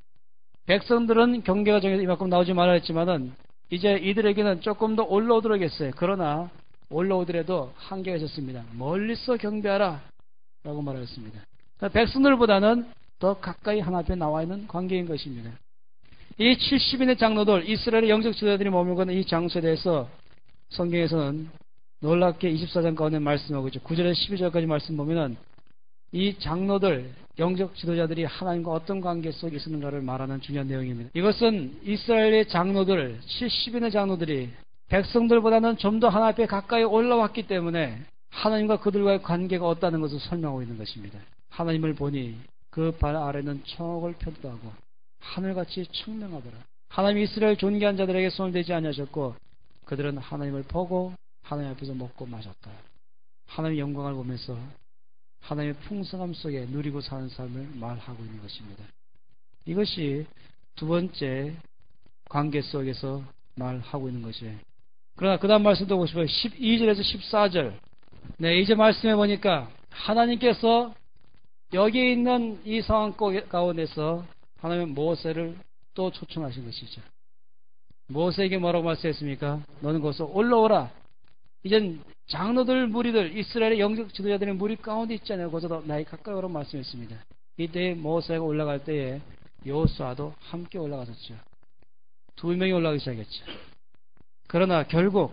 백성들은 경계가 정해서 이만큼 나오지 말라 했지만은 이제 이들에게는 조금 더 올라오도록 했어요. 그러나 올라오더라도 한계가 있었습니다. 멀리서 경배하라 라고 말하였습니다. 백성들보다는 더 가까이 하나님 앞에 나와 있는 관계인 것입니다. 이 70인의 장로들, 이스라엘의 영적 지도자들이 머물고 이 장소에 대해서 성경에서는 놀랍게 24장 가운데 말씀하고 있죠. 9절에서 12절까지 말씀 보면은 이 장로들, 영적 지도자들이 하나님과 어떤 관계 속에 있었는가를 말하는 중요한 내용입니다. 이것은 이스라엘의 장로들, 70인의 장로들이 백성들보다는 좀 더 하나님 앞에 가까이 올라왔기 때문에 하나님과 그들과의 관계가 없다는 것을 설명하고 있는 것입니다. 하나님을 보니 그 발 아래는 천옥을 편도하고 하늘같이 청명하더라. 하나님이 이스라엘 존귀한 자들에게 손을 대지 아니하셨고 그들은 하나님을 보고 하나님 앞에서 먹고 마셨다. 하나님의 영광을 보면서 하나님의 풍성함 속에 누리고 사는 삶을 말하고 있는 것입니다. 이것이 두 번째 관계 속에서 말하고 있는 것이에요. 그러나 그 다음 말씀도 보시면 12절에서 14절. 네, 이제 말씀해 보니까 하나님께서 여기 있는 이 상황 가운데서 하나님은 모세를 또 초청하신 것이죠. 모세에게 뭐라고 말씀했습니까? 너는 거기서 올라오라. 이젠 장로들, 무리들, 이스라엘의 영적 지도자들의 무리 가운데 있잖아요. 거기서 나에 가까이 오라고 말씀했습니다. 이때 모세가 올라갈 때에 여호수아도 함께 올라갔었죠. 두 명이 올라가기 시작했죠. 그러나 결국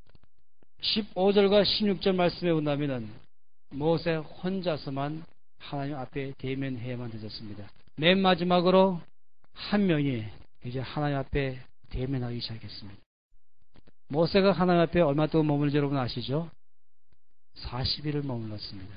15절과 16절 말씀에 본다면은 모세 혼자서만 하나님 앞에 대면해야만 되었습니다. 맨 마지막으로 한 명이 이제 하나님 앞에 대면하기 시작했습니다. 모세가 하나님 앞에 얼마 동안 머물지 여러분 아시죠? 40일을 머물렀습니다.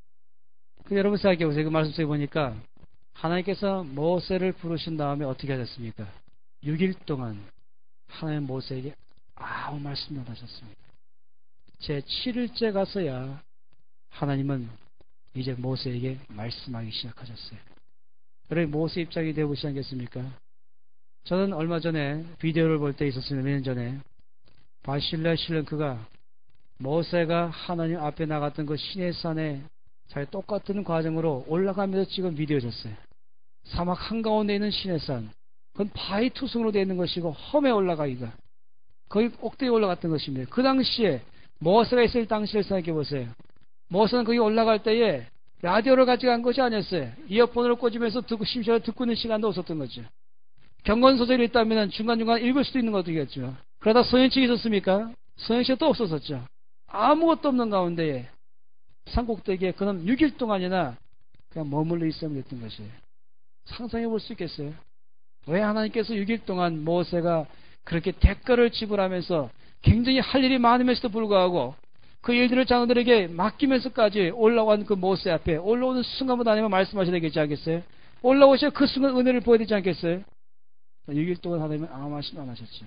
여러분 생각해 보세요. 그 말씀 속에 보니까 하나님께서 모세를 부르신 다음에 어떻게 하셨습니까? 6일 동안 하나님 모세에게 아무 말씀도 안 하셨습니다. 제 7일째 가서야 하나님은 이제 모세에게 말씀하기 시작하셨어요. 여러분 모세 입장이 되어보시지 않겠습니까? 저는 얼마 전에 비디오를 볼 때 있었습니다. 몇 년 전에 바실레 실렁크가 모세가 하나님 앞에 나갔던 그 시내산에 잘 똑같은 과정으로 올라가면서 찍은 비디오였어요. 사막 한가운데 있는 시내산. 그건 바위 투성으로 되어 있는 것이고 험에 올라가기가 거기 꼭대기에 올라갔던 것입니다. 그 당시에 모세가 있을 당시를 생각해 보세요. 모세는 거기 올라갈 때에 라디오를 가지고 간 것이 아니었어요. 이어폰으로 꽂으면서 듣고 심심하게 듣고 있는 시간도 없었던 거죠. 경건소설이 있다면 중간중간 읽을 수도 있는 것이겠죠. 그러다 서현치가 있었습니까? 서현치가 또 없었었죠. 아무것도 없는 가운데에 산꼭대기에 그는 6일 동안이나 그냥 머물러 있으면 됐던 것이에요. 상상해 볼 수 있겠어요? 왜 하나님께서 6일 동안 모세가 그렇게 대가를 지불하면서 굉장히 할 일이 많으면서도 불구하고 그 일들을 장로들에게 맡기면서까지 올라온 그 모세 앞에 올라오는 순간부터 하나님은 말씀하셔야 되겠지 않겠어요? 올라오셔야 그 순간 은혜를 보여야 되지 않겠어요? 6일 동안 하나님은 아무 말씀도 안 하셨죠.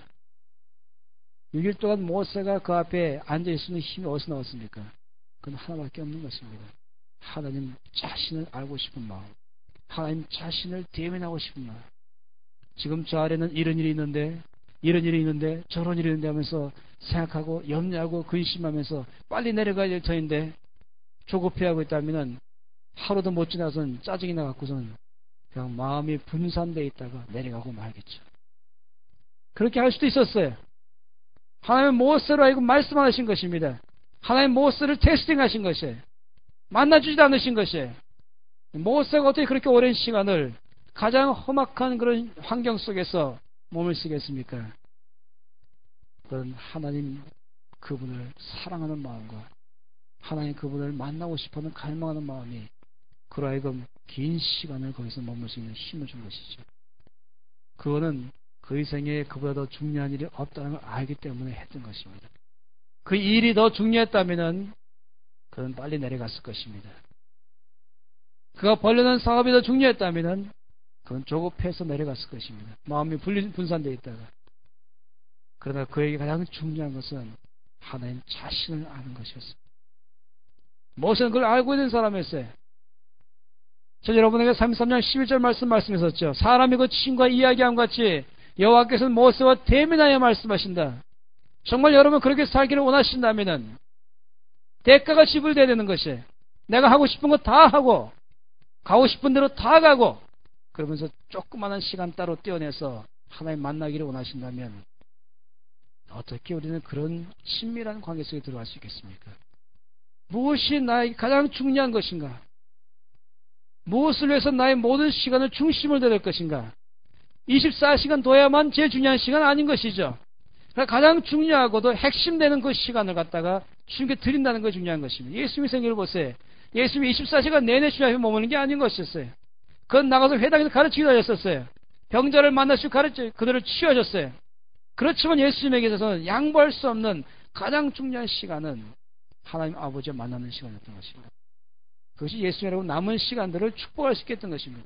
6일 동안 모세가 그 앞에 앉아있으면 힘이 어디서 나왔습니까? 그건 하나밖에 없는 것입니다. 하나님 자신을 알고 싶은 마음, 하나님 자신을 대면하고 싶은 마음. 지금 저 아래는 이런 일이 있는데 저런 일이 있는데 하면서 생각하고 염려하고 근심하면서 빨리 내려가야 될 터인데 조급해하고 있다면 하루도 못 지나서는 짜증이 나갖고서는 그냥 마음이 분산되어 있다가 내려가고 말겠죠. 그렇게 할 수도 있었어요. 하나님은 모세로 하여금 말씀하신 것입니다. 하나님 모세를 테스팅하신 것이에요. 만나주지도 않으신 것이에요. 모세가 어떻게 그렇게 오랜 시간을 가장 험악한 그런 환경 속에서 몸을 쓰겠습니까? 그런 하나님 그분을 사랑하는 마음과 하나님 그분을 만나고 싶어하는 갈망하는 마음이 그로 하여금 긴 시간을 거기서 머물 수 있는 힘을 준 것이죠. 그거는 그의 생애에 그보다 더 중요한 일이 없다는 걸 알기 때문에 했던 것입니다. 그 일이 더 중요했다면 그는 빨리 내려갔을 것입니다. 그가 벌려놓은 사업이 더 중요했다면 그건 조급해서 내려갔을 것입니다. 마음이 분산되어 있다가. 그러나 그에게 가장 중요한 것은 하나님 자신을 아는 것이었습니다. 모세는 그걸 알고 있는 사람이었어요. 저 여러분에게 33장 11절 말씀했었죠. 사람이 그 친구와 이야기함 같이 여호와께서는 모세와 대면하여 말씀하신다. 정말 여러분 그렇게 살기를 원하신다면 대가가 지불돼야 되는 것이에요. 내가 하고 싶은 거 다 하고 가고 싶은 대로 다 가고 그러면서 조그마한 시간 따로 떼어내서 하나님 만나기를 원하신다면 어떻게 우리는 그런 친밀한 관계 속에 들어갈 수 있겠습니까? 무엇이 나에게 가장 중요한 것인가? 무엇을 위해서 나의 모든 시간을 중심을 둬야 될 것인가? 24시간 둬야만 제일 중요한 시간 아닌 것이죠. 그러니까 가장 중요하고도 핵심되는 그 시간을 갖다가 주님께 드린다는 것이 중요한 것입니다. 예수님의 생애를 보세요. 예수님이 24시간 내내 주님 앞에 머무는 게 아닌 것이었어요. 그건 나가서 회당에서 가르치기도 하셨어요. 병자를 만나시고 그들을 치유하셨어요. 그렇지만 예수님에게 있어서는 양보할 수 없는 가장 중요한 시간은 하나님 아버지와 만나는 시간이었던 것입니다. 그것이 예수님이라고 남은 시간들을 축복할 수 있겠던 것입니다.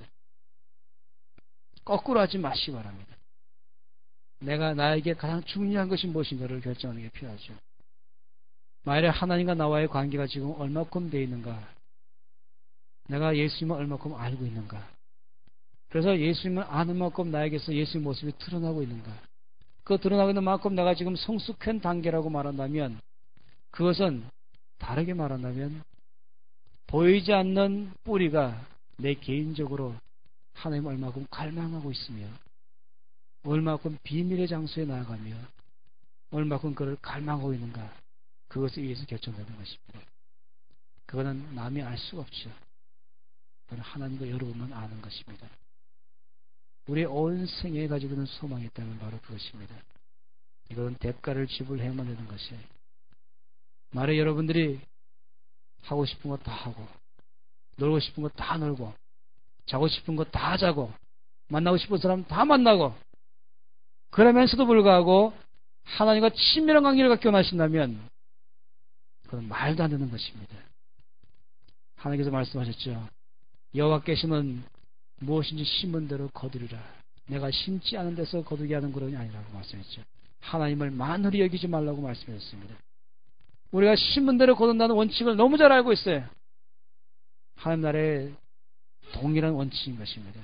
거꾸로 하지 마시기 바랍니다. 내가 나에게 가장 중요한 것이 무엇인가를 결정하는 게 필요하죠. 만일에 하나님과 나와의 관계가 지금 얼마큼 되어 있는가? 내가 예수님을 얼마큼 알고 있는가? 그래서 예수님을 아는 만큼 나에게서 예수의 모습이 드러나고 있는가? 그 드러나고 있는 만큼 내가 지금 성숙한 단계라고 말한다면 그것은 다르게 말한다면 보이지 않는 뿌리가 내 개인적으로 하나님을 얼마큼 갈망하고 있으며 얼마큼 비밀의 장소에 나아가며 얼마큼 그를 갈망하고 있는가 그것에 의해서 결정되는 것입니다. 그거는 남이 알 수가 없죠. 그건 하나님과 여러분만 아는 것입니다. 우리의 온 생애에 가지고 있는 소망이 있다면 바로 그것입니다. 이건 대가를 지불해야만 되는 것이에요. 만약 여러분들이 하고 싶은 거 다 하고 놀고 싶은 거 다 놀고 자고 싶은 거 다 자고 만나고 싶은 사람 다 만나고 그러면서도 불구하고 하나님과 친밀한 관계를 갖게 원하신다면 그건 말도 안 되는 것입니다. 하나님께서 말씀하셨죠. 여호와께서는 무엇인지 심은 대로 거두리라. 내가 심지 않은 데서 거두게 하는 그런이 아니라고 말씀했죠. 하나님을 만홀히 여기지 말라고 말씀하셨습니다. 우리가 심은 대로 거둔다는 원칙을 너무 잘 알고 있어요. 하나님 나라의 동일한 원칙인 것입니다.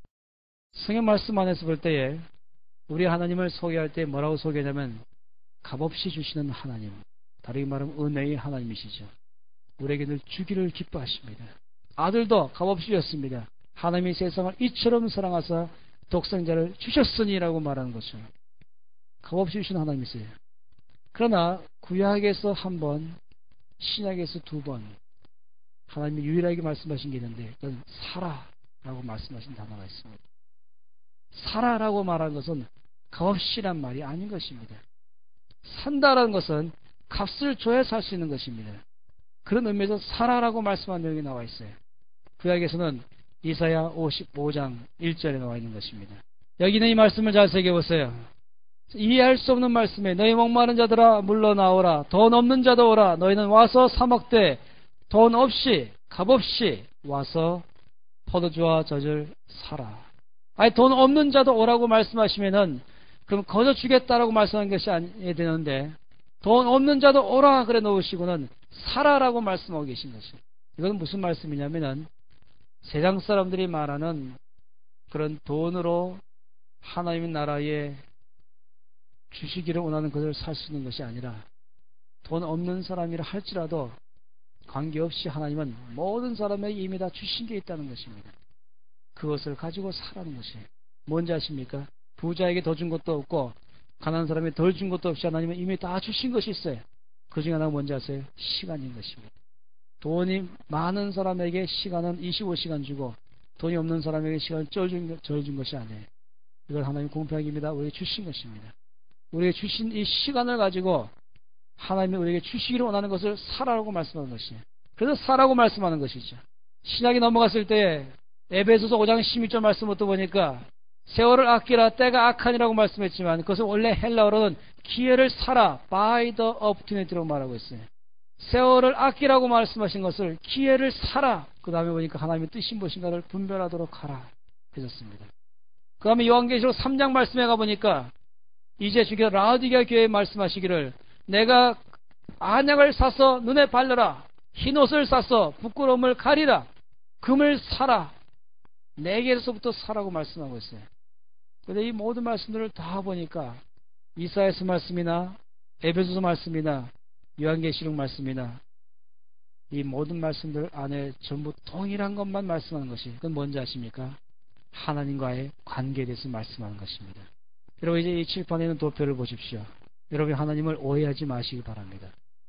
성경 말씀 안에서 볼 때에 우리 하나님을 소개할 때 뭐라고 소개하냐면 값없이 주시는 하나님, 다르게 말하면 은혜의 하나님이시죠. 우리에게 늘 주기를 기뻐하십니다. 아들도 값없이 주셨습니다. 하나님이 세상을 이처럼 사랑하사 독생자를 주셨으니라고 말하는 거죠. 값없이 주시는 하나님이세요. 그러나 구약에서 한 번, 신약에서 두 번 하나님이 유일하게 말씀하신 게 있는데 그건 살아라고 말씀하신 단어가 있습니다. 살아라고 말하는 것은 값없이란 말이 아닌 것입니다. 산다라는 것은 값을 줘야 살 수 있는 것입니다. 그런 의미에서 살아라고 말씀한 내용이 나와 있어요. 구약에서는 이사야 55장 1절에 나와 있는 것입니다. 여기는 이 말씀을 잘 새겨보세요. 이해할 수 없는 말씀에 너희 목마른 자들아 물러나오라. 돈 없는 자도 오라. 너희는 와서 사 먹되 돈 없이 값없이 와서 포도주와 젖을 사라. 아니 돈 없는 자도 오라고 말씀하시면은 그럼 거저 주겠다라고 말씀하는 것이 아니어야 되는데 돈 없는 자도 오라 그래 놓으시고는 사라라고 말씀하고 계신 것이에요. 이건 무슨 말씀이냐면은 세상 사람들이 말하는 그런 돈으로 하나님의 나라에 주시기를 원하는 것을 살 수 있는 것이 아니라 돈 없는 사람이라 할지라도 관계없이 하나님은 모든 사람에게 이미 다 주신 게 있다는 것입니다. 그것을 가지고 살라는 것이에요. 뭔지 아십니까? 부자에게 더 준 것도 없고 가난한 사람이 덜 준 것도 없이 하나님은 이미 다 주신 것이 있어요. 그 중에 하나가 뭔지 아세요? 시간인 것입니다. 돈이 많은 사람에게 시간은 25시간 주고 돈이 없는 사람에게 시간을 절 준 것이 아니에요. 이걸 하나님 공평입니다. 우리에게 주신 것입니다. 우리에게 주신 이 시간을 가지고 하나님이 우리에게 주시기를 원하는 것을 사라고 말씀하는 것이에요. 그래서 사라고 말씀하는 것이죠. 신약이 넘어갔을 때 에베소서 5장 16절 말씀부터 보니까 세월을 아끼라 때가 악하니라고 말씀했지만 그것은 원래 헬라어로는 기회를 사라 by the opportunity라고 말하고 있어요. 세월을 아끼라고 말씀하신 것을 기회를 사라. 그 다음에 보니까 하나님의 뜻이 무엇인가를 분별하도록 하라 해줬습니다. 그 다음에 요한계시록 3장 말씀에 가보니까 이제 주께서 라오디게아 교회에 말씀하시기를 내가 안약을 사서 눈에 바르라 흰옷을 사서 부끄러움을 가리라 금을 사라 내게서부터 사라고 말씀하고 있어요. 그런데 이 모든 말씀들을 다 보니까 이사야서 말씀이나 에베소서 말씀이나 요한계시록 말씀이나 이 모든 말씀들 안에 전부 동일한 것만 말씀하는 것이 그건 뭔지 아십니까? 하나님과의 관계에 대해서 말씀하는 것입니다. 여러분 이제 이 칠판에 있는 도표를 보십시오. 여러분이 하나님을 오해하지 마시기 바랍니다.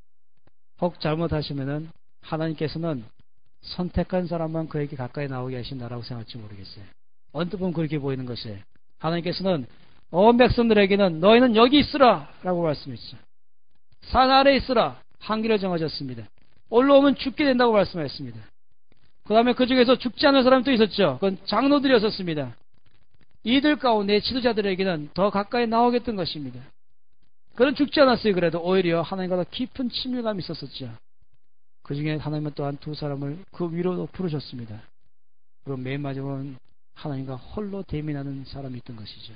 혹 잘못하시면은 하나님께서는 선택한 사람만 그에게 가까이 나오게 하신다라고 생각할지 모르겠어요. 언뜻 보면 그렇게 보이는 것이에요. 하나님께서는 온 백성들에게는 너희는 여기 있으라 라고 말씀했죠. 산 아래에 있으라 한길을 정하셨습니다. 올라오면 죽게 된다고 말씀하셨습니다. 그 다음에 그 중에서 죽지 않은 사람이 또 있었죠. 그건 장로들이었습니다. 이들 가운데 지도자들에게는 더 가까이 나오겠던 것입니다. 그는 죽지 않았어요. 그래도 오히려 하나님과 더 깊은 친밀감이 있었었죠. 그 중에 하나님은 또한 두 사람을 그 위로 부르셨습니다. 그리고 맨 마지막은 하나님과 홀로 대면하는 사람이 있던 것이죠.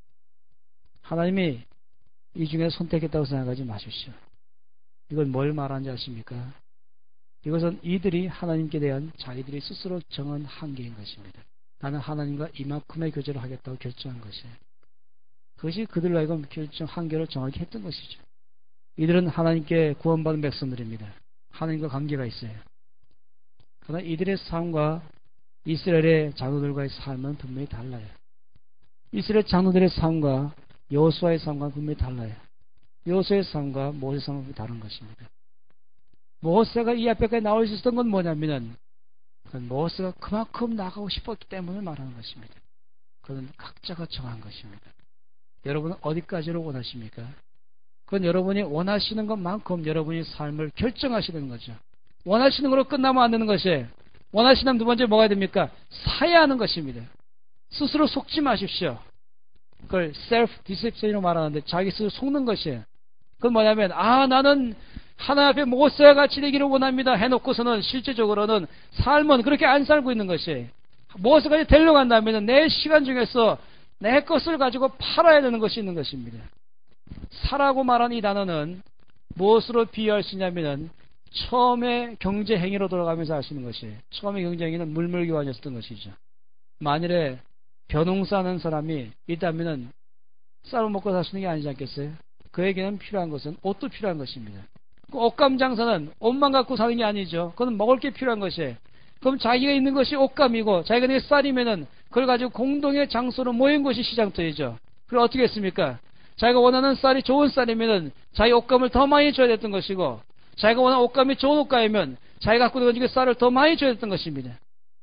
하나님이 이 중에 선택했다고 생각하지 마십시오. 이건 뭘 말하는지 아십니까? 이것은 이들이 하나님께 대한 자기들이 스스로 정한 한계인 것입니다. 나는 하나님과 이만큼의 교제를 하겠다고 결정한 것이에요. 그것이 그들로 하여금 한계를 정하게 했던 것이죠. 이들은 하나님께 구원받은 백성들입니다. 하나님과 관계가 있어요. 그러나 이들의 삶과 이스라엘의 장로들과의 삶은 분명히 달라요. 이스라엘 장로들의 삶과 여호수아의 삶과 분명히 달라요. 여호수아의 삶과 모세의 삶은 다른 것입니다. 모세가 이 앞에까지 나올 수 있었던 건 뭐냐면은 그건 모세가 그만큼 나가고 싶었기 때문에 말하는 것입니다. 그건 각자가 정한 것입니다. 여러분은 어디까지로 원하십니까? 그건 여러분이 원하시는 것만큼 여러분의 삶을 결정하시는 거죠. 원하시는 걸로 끝나면 안 되는 것이에요. 원하시는 두 번째 뭐가 됩니까? 사야 하는 것입니다. 스스로 속지 마십시오. 그걸 self-deception이라고 말하는데 자기 스스로 속는 것이에요. 그건 뭐냐면 나는 하나님 앞에 모세와 같이 되기를 원합니다 해놓고서는 실제적으로는 삶은 그렇게 안 살고 있는 것이에요. 모세까지 되려고 한다면 내 시간 중에서 내 것을 가지고 팔아야 되는 것이 있는 것입니다. 사라고 말한 이 단어는 무엇으로 비유할 수 있냐면 처음에 경제행위로 돌아가면서 할 수 있는 것이에요. 처음에 경제행위는 물물교환이었던 것이죠. 만일에 벼농사하는 사람이 있다면 쌀을 먹고 살 수 있는 게 아니지 않겠어요? 그에게는 필요한 것은 옷도 필요한 것입니다. 그 옷감 장사는 옷만 갖고 사는 게 아니죠. 그건 먹을 게 필요한 것이에요. 그럼 자기가 있는 것이 옷감이고 자기가 있는 게 쌀이면은 그걸 가지고 공동의 장소로 모인 것이 시장터이죠. 그럼 어떻게 했습니까? 자기가 원하는 쌀이 좋은 쌀이면은 자기 옷감을 더 많이 줘야 됐던 것이고 자기가 원하는 옷감이 좋은 옷감이면 자기가 갖고 있는 쌀을 더 많이 줘야 됐던 것입니다.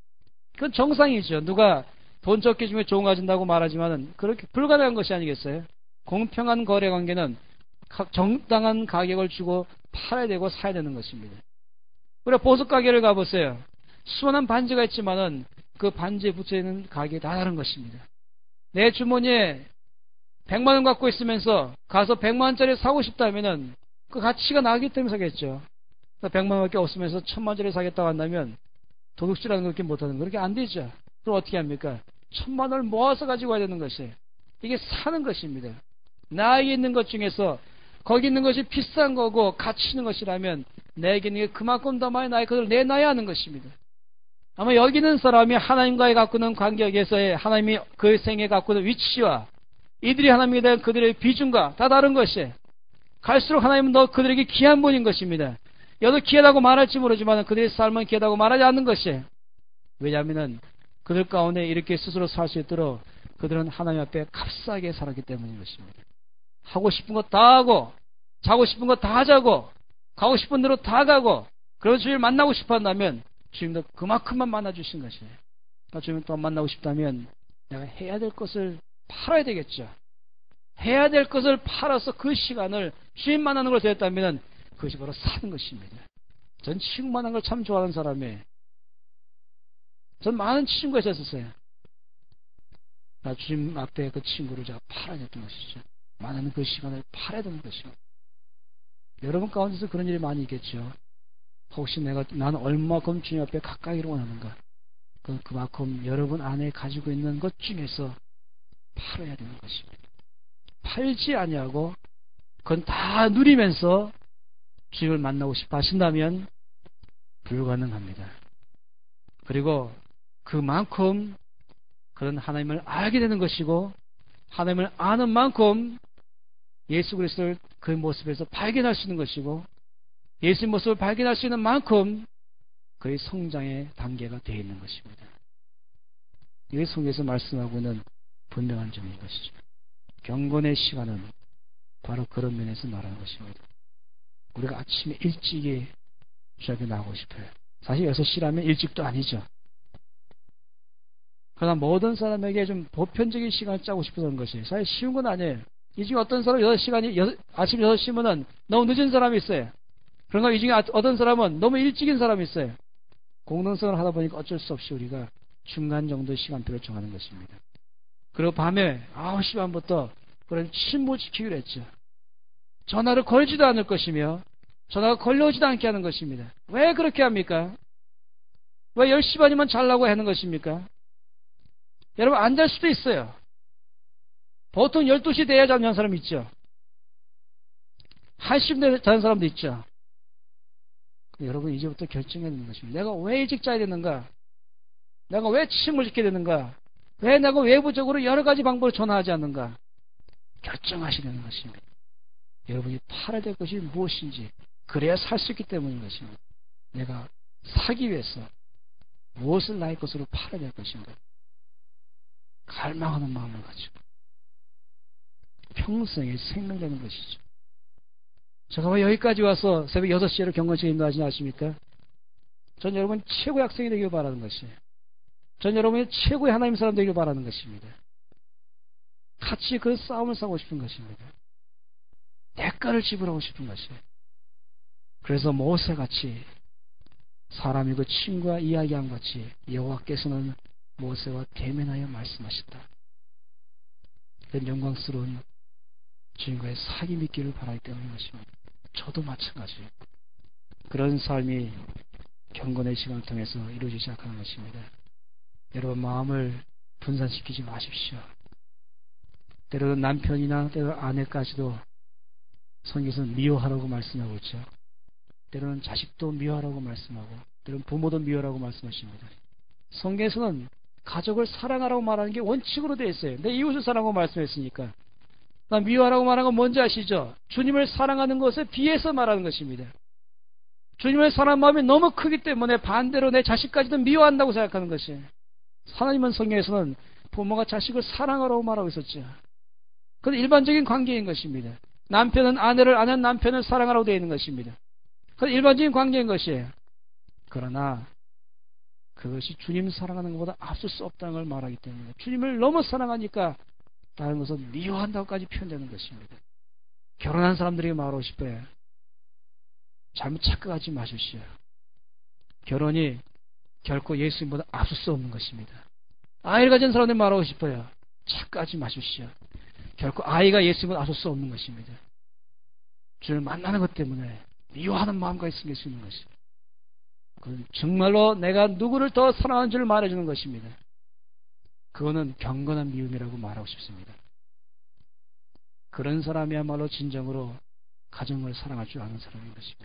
그건 정상이죠. 누가 돈 적게 주면 좋은 거 가진다고 말하지만은 그렇게 불가능한 것이 아니겠어요? 공평한 거래 관계는 정당한 가격을 주고 팔아야 되고 사야 되는 것입니다. 우리가 보석 가게를 가보세요. 수많은 반지가 있지만은 그 반지에 붙여있는 가격이 다 다른 것입니다. 내 주머니에 100만 원 갖고 있으면서 가서 100만 원짜리 사고 싶다면은 그 가치가 나기 때문에 사겠죠. 100만 원밖에 없으면서 1000만 원짜리 사겠다고 한다면 도둑질하는 그렇게 못하는 거 그렇게 안 되죠. 그럼 어떻게 합니까? 1000만 원을 모아서 가지고 와야 되는 것이에요. 이게 사는 것입니다. 나에게 있는 것 중에서 거기 있는 것이 비싼 거고 가치 있는 것이라면 내게 있는 게 그만큼 더 많이 나의 것을 내놔야 하는 것입니다. 아마 여기 있는 사람이 하나님과의 갖고 있는 관계에서의 하나님이 그 생에 갖고 있는 위치와 이들이 하나님에 대한 그들의 비중과 다 다른 것이에요. 갈수록 하나님은 더 그들에게 귀한 분인 것입니다. 여도 귀하다고 말할지 모르지만 그들의 삶은 귀하다고 말하지 않는 것이에요. 왜냐하면 그들 가운데 이렇게 스스로 살 수 있도록 그들은 하나님 앞에 값싸게 살았기 때문인 것입니다. 하고 싶은 거 다 하고, 자고 싶은 거 다 자고, 가고 싶은 대로 다 가고, 그래서 주님을 만나고 싶어 한다면 주님도 그만큼만 만나주신 것이에요. 주님을 또 만나고 싶다면 내가 해야 될 것을 팔아야 되겠죠. 해야 될 것을 팔아서 그 시간을 주님 만나는 걸 되었다면 그것이 바로 사는 것입니다. 전 친구 만나는 걸 참 좋아하는 사람이에요. 전 많은 친구가 있었어요. 나 주님 앞에 그 친구를 제가 팔아야 됐던 것이죠. 많은 그 시간을 팔아야 되는 것이죠. 여러분 가운데서 그런 일이 많이 있겠죠. 혹시 나는 얼마큼 주님 앞에 가까이를 원하는가? 그만큼 여러분 안에 가지고 있는 것 중에서 팔아야 되는 것입니다. 팔지 아니하고 그건 다 누리면서 주님을 만나고 싶어 하신다면 불가능합니다. 그리고 그만큼 그런 하나님을 알게 되는 것이고 하나님을 아는 만큼 예수 그리스도를 그 모습에서 발견할 수 있는 것이고 예수의 모습을 발견할 수 있는 만큼 그의 성장의 단계가 되어 있는 것입니다. 이게 성경에서 말씀하고 있는 분명한 점인 것이죠. 경건의 시간은 바로 그런 면에서 말하는 것입니다. 우리가 아침에 일찍이 주 앞에 나오고 싶어요. 사실 6시라면 일찍도 아니죠. 그러나 모든 사람에게 좀 보편적인 시간을 짜고 싶어서 그런 것이에요. 사실 쉬운 건 아니에요. 이 중에 어떤 사람은 아침 6시면은 너무 늦은 사람이 있어요. 그런가 이 중에 어떤 사람은 너무 일찍인 사람이 있어요. 공동성을 하다 보니까 어쩔 수 없이 우리가 중간 정도의 시간표를 정하는 것입니다. 그리고 밤에 9시 반부터 그런 침묵을 지키기로 했죠. 전화를 걸지도 않을 것이며 전화가 걸려오지도 않게 하는 것입니다. 왜 그렇게 합니까? 왜 10시 반이면 자려고 하는 것입니까? 여러분 안 잘 수도 있어요. 보통 12시 돼야 자는 사람 있죠. 1시쯤 돼야 자는 사람도 있죠. 여러분 이제부터 결정해야 되는 것입니다. 내가 왜 일찍 자야 되는가? 내가 왜 침을 지켜야 되는가? 왜 내가 외부적으로 여러 가지 방법으로 전화하지 않는가? 결정하셔야 되는 것입니다. 여러분이 팔아야 될 것이 무엇인지 그래야 살 수 있기 때문인 것입니다. 내가 사기 위해서 무엇을 나의 것으로 팔아야 될 것인가? 갈망하는 마음을 가지고 평생에 생명되는 것이죠. 제가 왜 여기까지 와서 새벽 6시에로 경건식에 인도하시나 아십니까? 전 여러분 최고의 학생이 되길 바라는 것이에요. 전 여러분이 최고의 하나님 사람 되길 바라는 것입니다. 같이 그 싸움을 싸우고 싶은 것입니다. 대가를 지불하고 싶은 것이에요. 그래서 모세같이 사람이 그 친구와 이야기한 같이 여호와께서는 모세와 대면하여 말씀하셨다. 그런 영광스러운 주님과의 사귐이 있기를 바라기 때문인 것입니다. 저도 마찬가지예요. 그런 삶이 경건의 시간을 통해서 이루어지기 시작하는 것입니다. 여러분 마음을 분산시키지 마십시오. 때로는 남편이나 때로는 아내까지도 성경에서는 미워하라고 말씀하고 있죠. 때로는 자식도 미워하라고 말씀하고 때로는 부모도 미워하라고 말씀하십니다. 성경에서는 가족을 사랑하라고 말하는 게 원칙으로 되어 있어요. 내 이웃을 사랑하고 말씀했으니까. 미워하라고 말하는 건 뭔지 아시죠? 주님을 사랑하는 것에 비해서 말하는 것입니다. 주님을 사랑하는 마음이 너무 크기 때문에 반대로 내 자식까지도 미워한다고 생각하는 것이에요. 하나님은 성경에서는 부모가 자식을 사랑하라고 말하고 있었죠. 그건 일반적인 관계인 것입니다. 남편은 아내를, 아내는 남편을 사랑하라고 되어 있는 것입니다. 그건 일반적인 관계인 것이에요. 그러나 그것이 주님 사랑하는 것보다 앞설 수 없다는 걸 말하기 때문에 주님을 너무 사랑하니까 다른 것은 미워한다고까지 표현되는 것입니다. 결혼한 사람들에게 말하고 싶어요. 잘못 착각하지 마십시오. 결혼이 결코 예수님보다 앞설 수 없는 것입니다. 아이를 가진 사람들에게 말하고 싶어요. 착각하지 마십시오. 결코 아이가 예수님보다 앞설 수 없는 것입니다. 주를 만나는 것 때문에 미워하는 마음까지 생길 수 있는 것입니다. 그건 정말로 내가 누구를 더 사랑하는 줄 말해주는 것입니다. 그거는 경건한 미움이라고 말하고 싶습니다. 그런 사람이야말로 진정으로 가정을 사랑할 줄 아는 사람인 것입니다.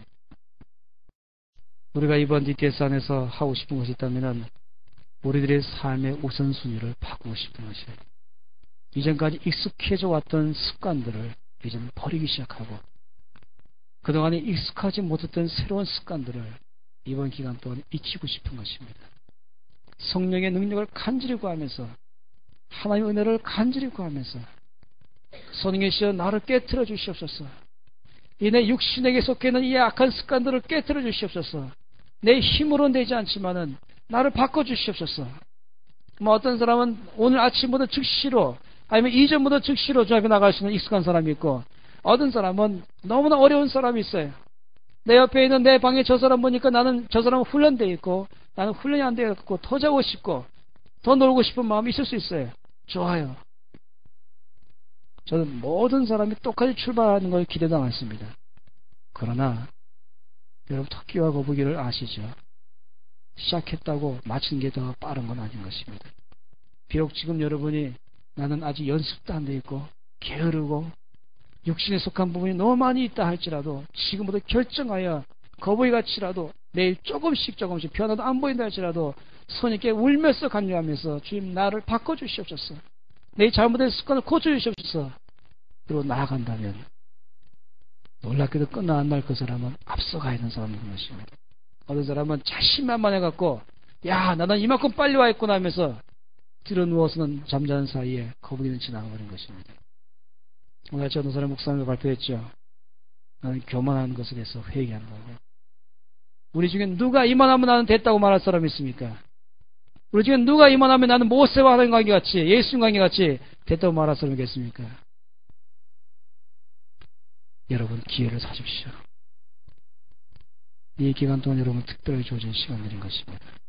우리가 이번 DTS 안에서 하고 싶은 것이 있다면 우리들의 삶의 우선순위를 바꾸고 싶은 것이에요. 이전까지 익숙해져 왔던 습관들을 이제는 버리기 시작하고 그동안에 익숙하지 못했던 새로운 습관들을 이번 기간 동안 잊히고 싶은 것입니다. 성령의 능력을 간절히 구하면서 하나님의 은혜를 간절히 구하면서 성령이시여 나를 깨트려 주시옵소서. 이 내 육신에게 속해 있는 이 악한 습관들을 깨트려 주시옵소서. 내 힘으로는 되지 않지만은 나를 바꿔 주시옵소서. 뭐 어떤 사람은 오늘 아침부터 즉시로 아니면 이전부터 즉시로 주 앞에 나갈 수 있는 익숙한 사람이 있고, 어떤 사람은 너무나 어려운 사람이 있어요. 내 옆에 있는 내 방에 저 사람 보니까 나는 저 사람은 훈련되어 있고 나는 훈련이 안 되어 있고 더 자고 싶고 더 놀고 싶은 마음이 있을 수 있어요. 좋아요. 저는 모든 사람이 똑같이 출발하는 걸 기대도 않습니다. 그러나 여러분 토끼와 거북이를 아시죠? 시작했다고 마치는 게 더 빠른 건 아닌 것입니다. 비록 지금 여러분이 나는 아직 연습도 안 돼 있고 게으르고 육신에 속한 부분이 너무 많이 있다 할지라도 지금부터 결정하여 거북이같이라도 매일 조금씩 변화도 안 보인다 할지라도 선님께 울면서 간구하면서 주님 나를 바꿔주시옵소서. 내 잘못된 습관을 고쳐주시옵소서. 그리고 나아간다면 놀랍게도 끝나는 날 그 사람은 앞서가 있는 사람인 것입니다. 어떤 사람은 자신만만해갖고 야 나는 이만큼 빨리 와 있구나 하면서 들어 누워서는 잠자는 사이에 거북이는 지나가버린 것입니다. 오늘 어떤 사람 목사님도 발표했죠. 나는 교만하는 것에 대해서 회개한다고. 우리 중에 누가 이만하면 나는 됐다고 말할 사람이 있습니까? 우리 중에 누가 이만하면 나는 모세와 하는 관계같이 예수님 관계같이 됐다고 말할 사람이 있겠습니까? 여러분 기회를 사십시오. 이 기간 동안 여러분 특별히 주어진 시간들인 것입니다.